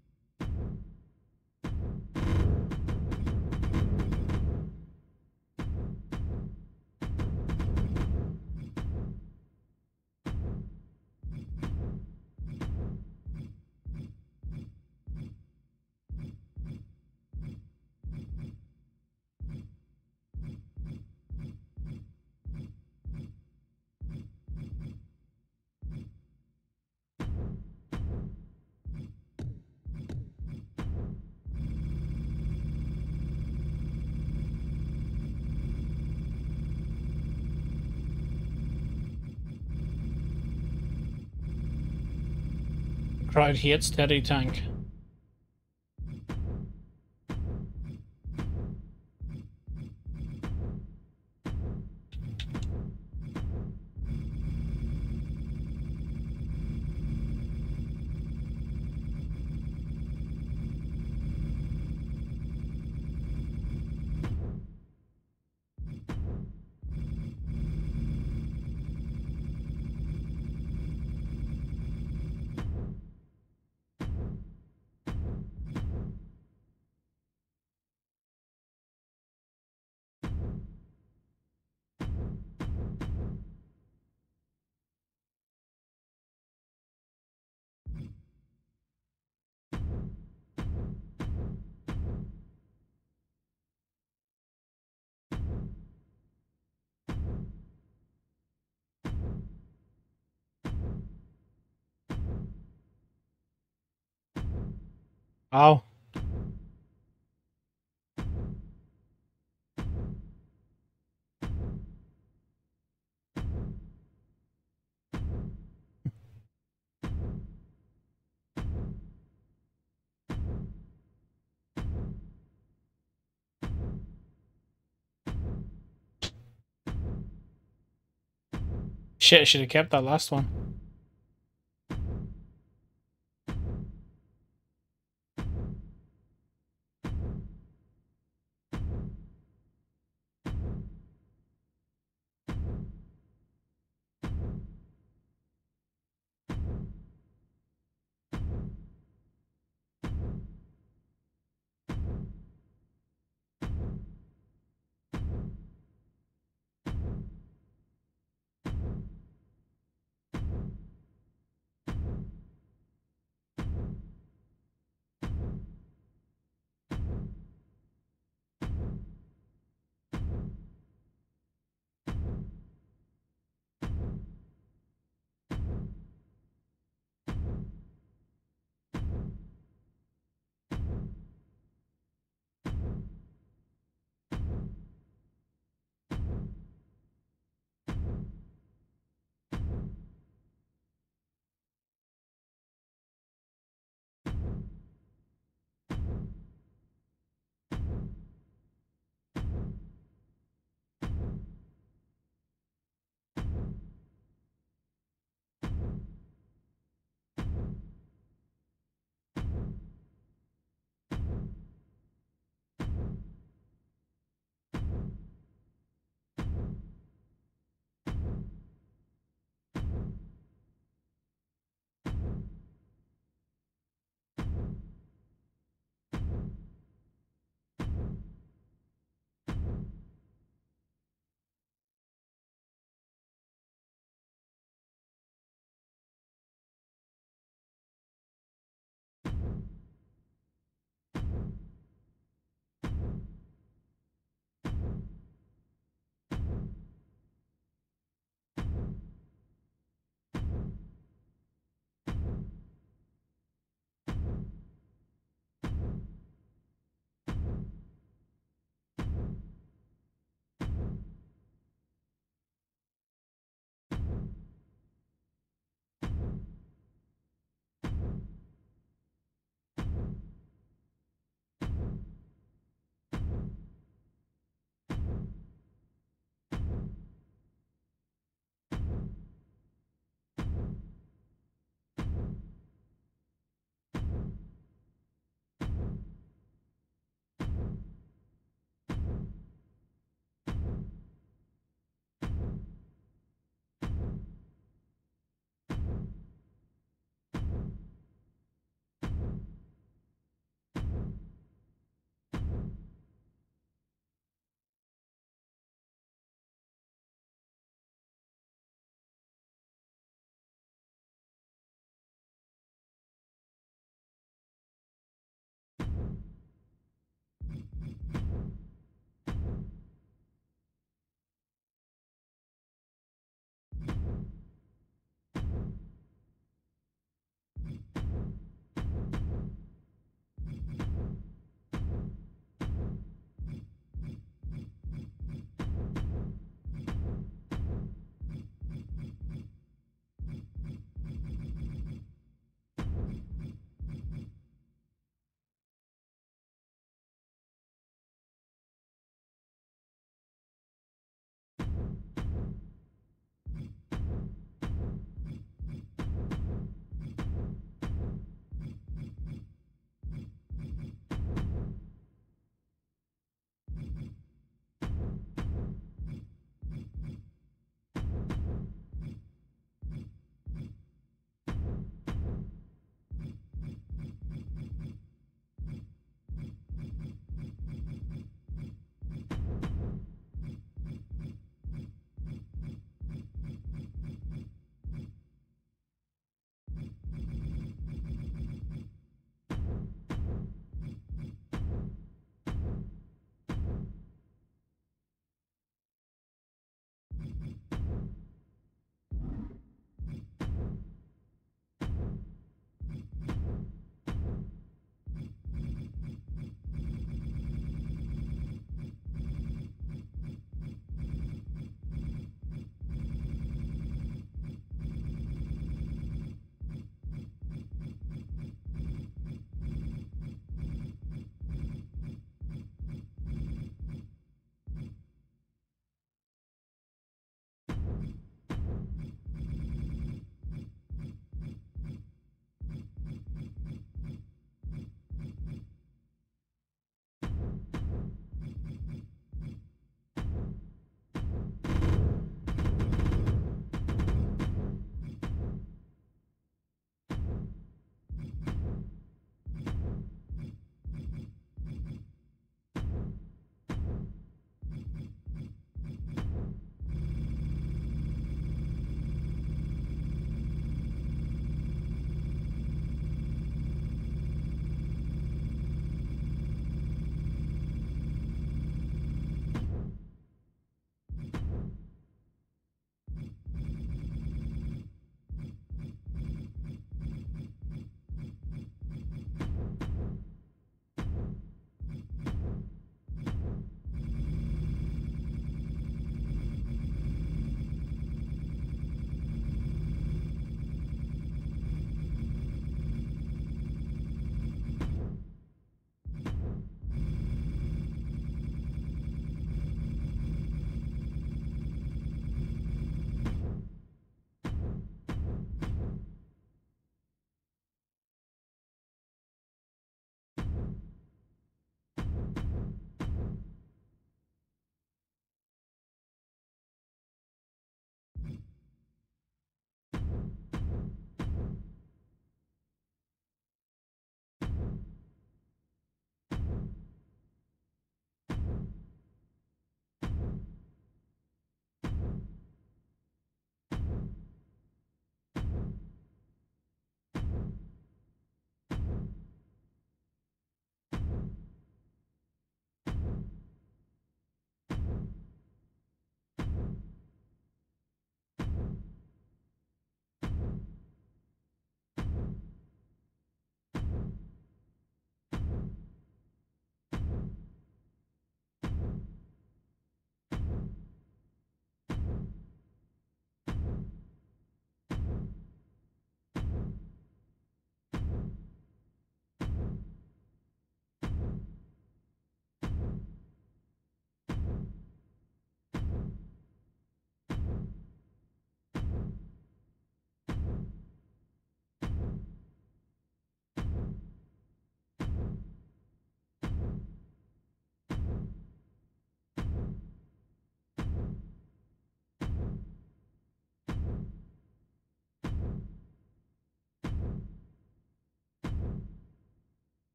Speaker 1: Crowd hates Teddy Tank. Wow. Shit, I should have kept that last one.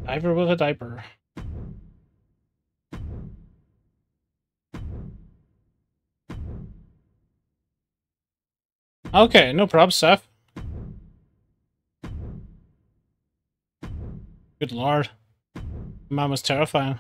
Speaker 1: Diver with a diaper. Okay, no problem, Seth. Good lord. Man was terrifying.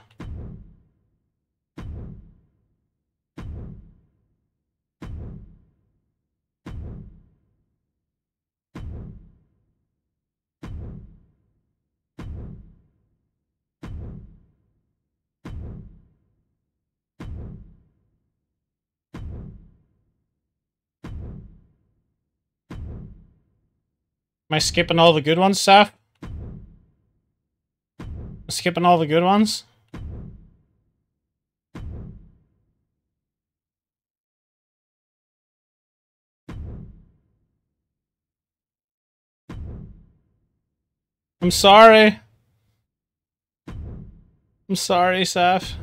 Speaker 1: Am I skipping all the good ones, Seth? Skipping all the good ones? I'm sorry. I'm sorry, Seth.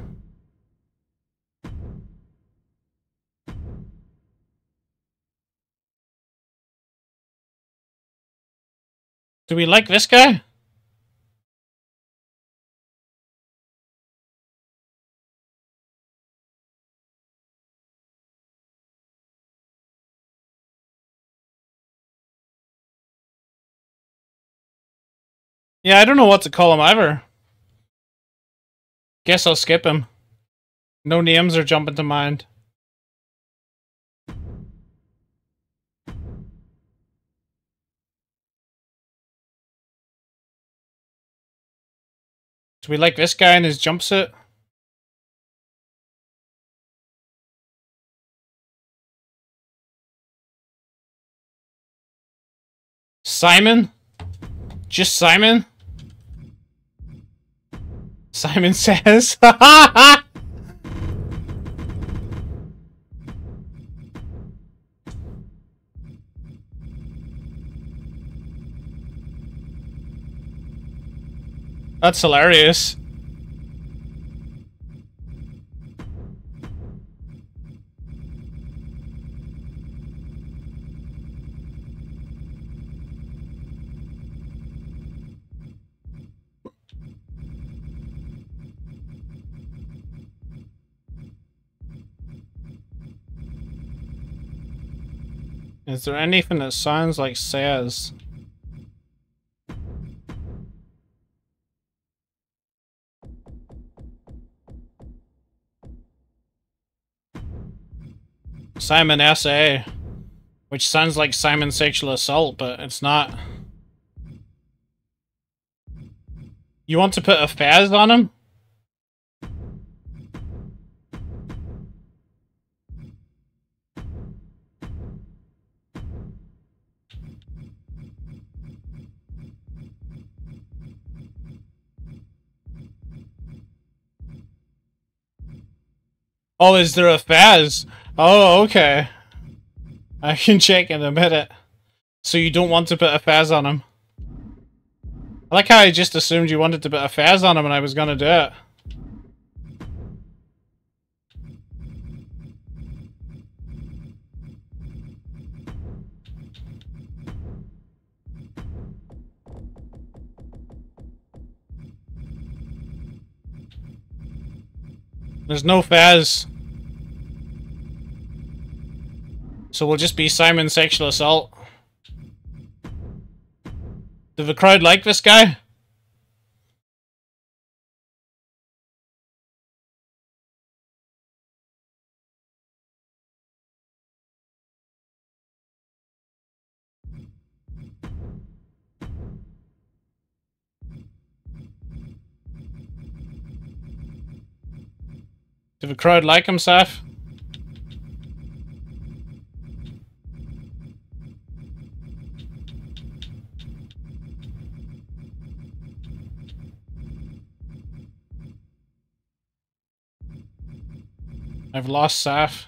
Speaker 1: Do we like this guy? Yeah, I don't know what to call him either. Guess I'll skip him. No names are jumping to mind. Do we like this guy in his jumpsuit? Simon? Just Simon? Simon says. That's hilarious. Is there anything that sounds like says? Simon S A, which sounds like Simon Sexual Assault, but it's not. You want to put a Faz on him? Oh, is there a Faz? Oh, okay. I can check in a minute. So you don't want to put a Faz on him? I like how I just assumed you wanted to put a Faz on him and I was gonna do it. There's no Faz. So we'll just be Simon Sexual Assault. Did the crowd like this guy? Did the crowd like him, Seth? I've lost Saf.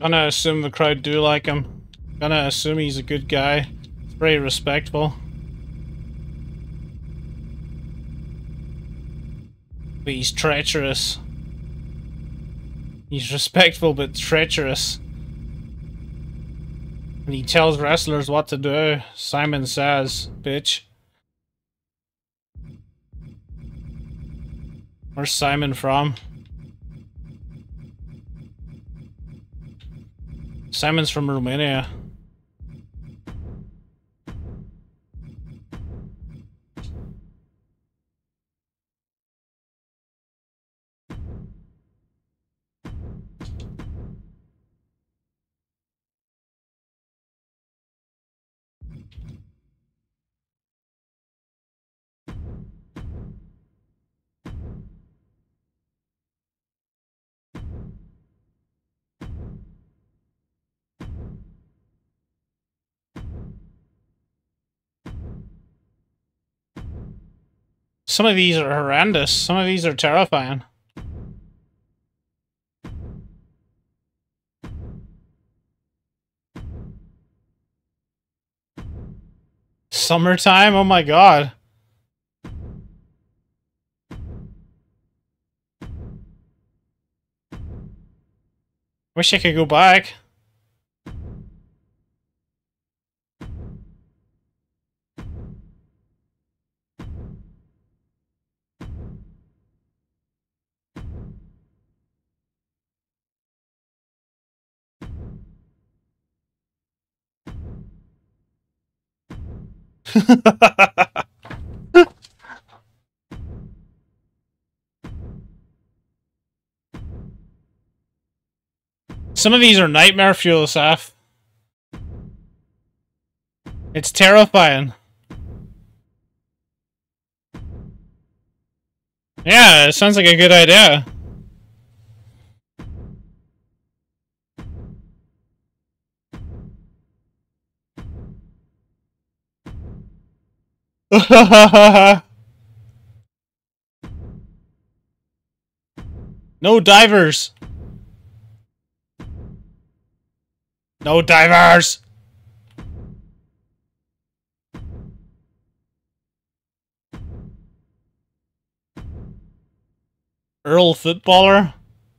Speaker 1: Gonna assume the crowd do like him. Gonna assume he's a good guy. He's very respectful. But he's treacherous. He's respectful but treacherous. And he tells wrestlers what to do. Simon says, bitch. Where's Simon from? Simon's from Romania. Some of these are horrendous. Some of these are terrifying. Summertime? Oh my god. Wish I could go back. Some of these are nightmare fuel, Saf. It's terrifying. Yeah, it sounds like a good idea. No divers. No divers. Earl footballer.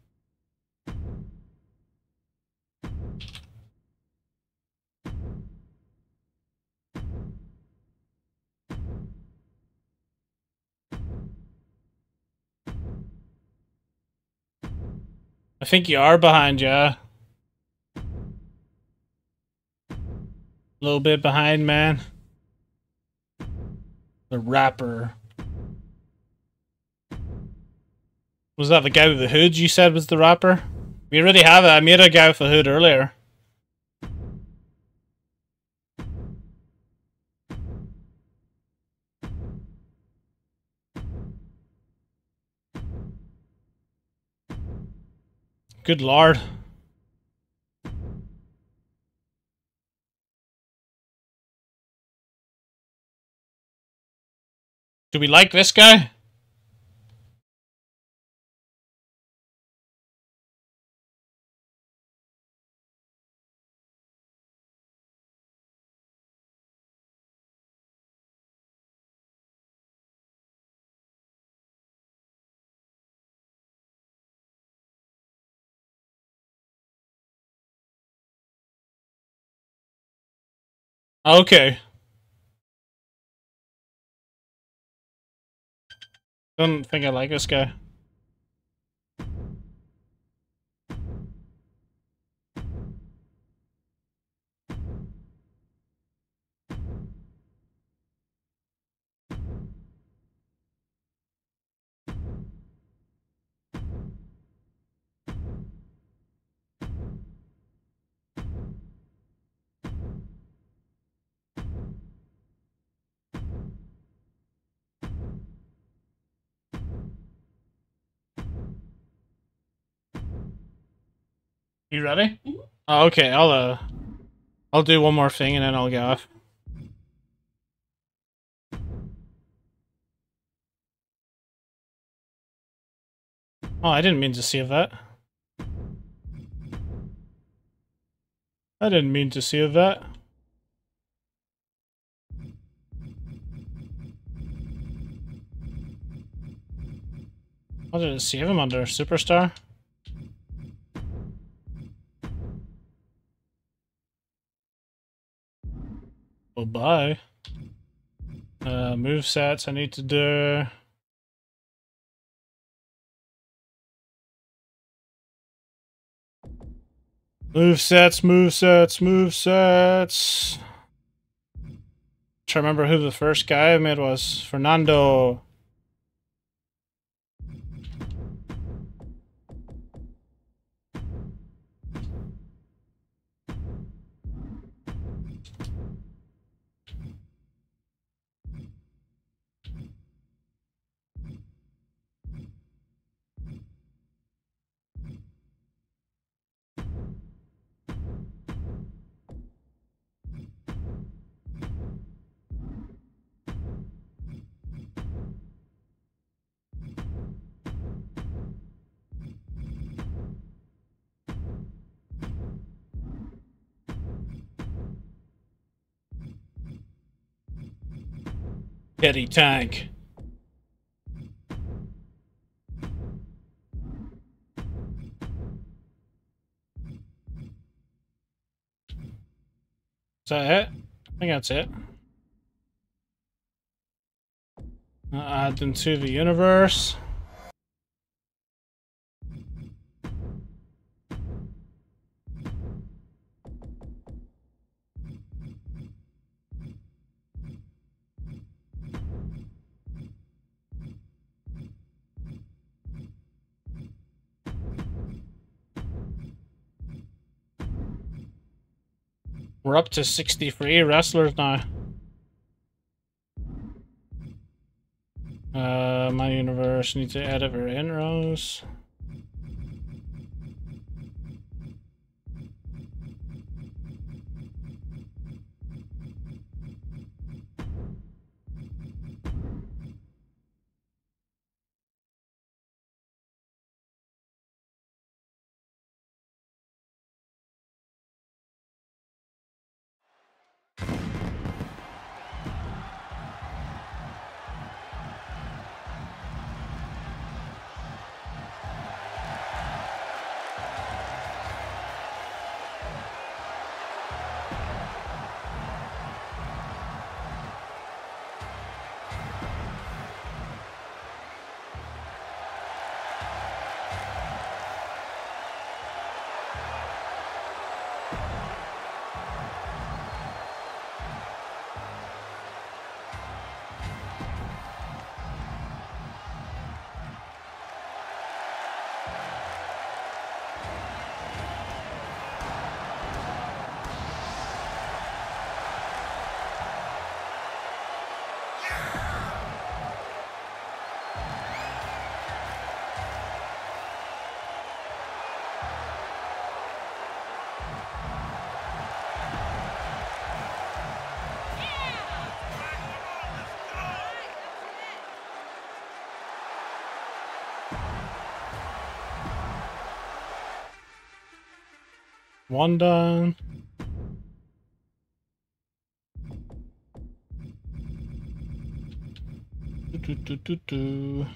Speaker 1: I think you are behind, yeah. A little bit behind, man. The rapper. Was that the guy with the hood you said was the rapper? We already have it. I made a guy with a hood earlier. Good lord. Do we like this guy? Okay. Don't think I like this guy. You ready? Mm-hmm. Oh, okay, I'll uh, I'll do one more thing and then I'll get off. Oh, I didn't mean to save that. I didn't mean to see that. I didn't save him under Superstar. Well, bye. Uh, movesets I need to do. Movesets, movesets, movesets. Trying to remember who the first guy I made was. Fernando. Kitty Tank. Is that it? I think that's it. I'll add them to the universe. We're up to sixty-three wrestlers now. Uh, my universe needs to edit our intros. One done. Do, do, do, do, do.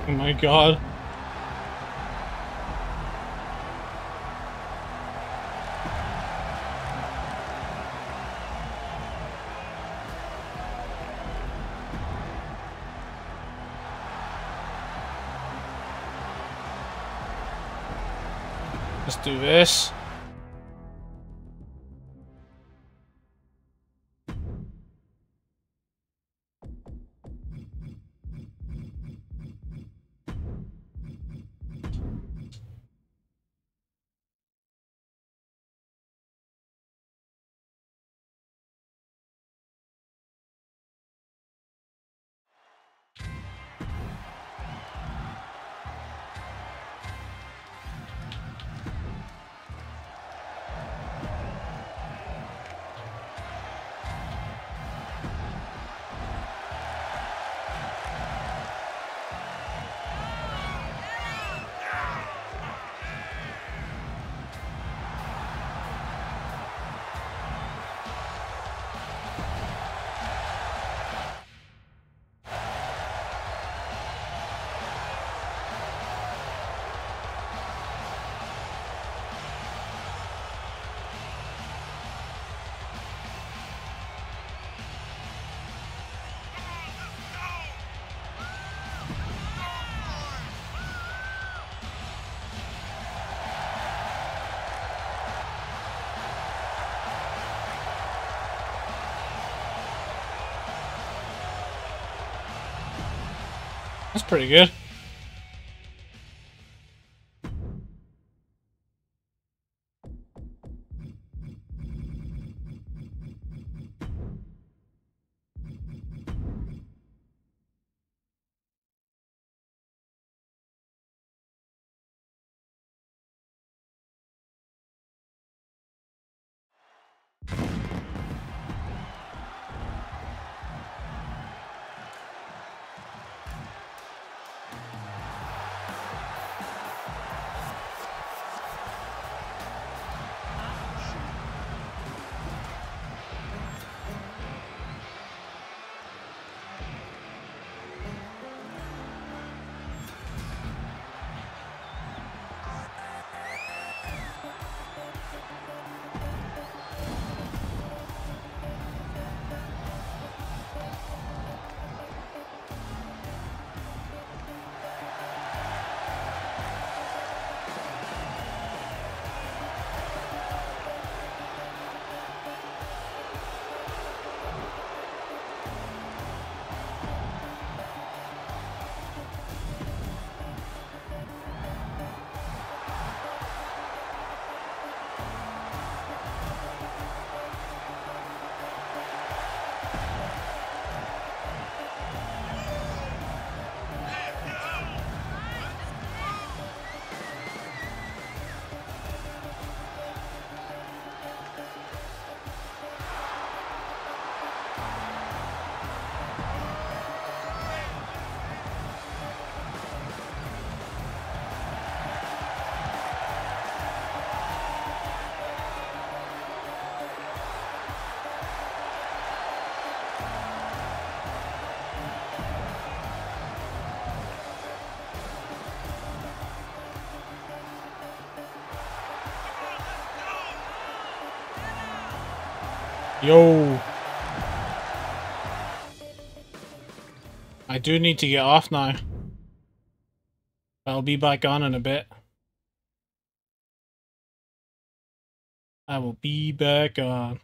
Speaker 1: Oh my god. Let's do this. That's pretty good. Yo. I do need to get off now. I'll be back on in a bit. I will be back on.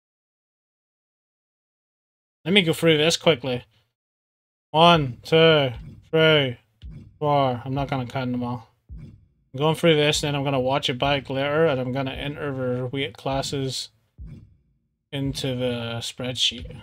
Speaker 1: Let me go through this quickly. One, two, three, four. I'm not gonna count them all. I'm going through this, then I'm gonna watch it back later, and I'm gonna enter the weight classes into the spreadsheet.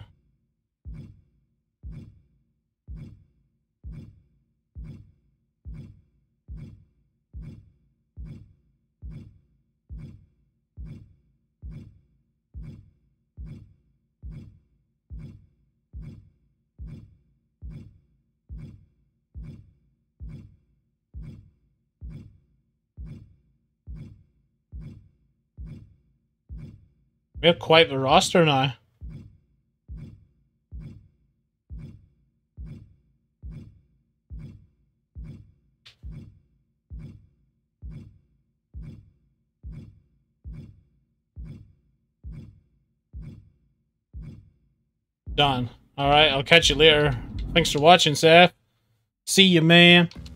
Speaker 1: We have quite the roster now. Done. Alright, I'll catch you later. Thanks for watching, Seth. See you, man.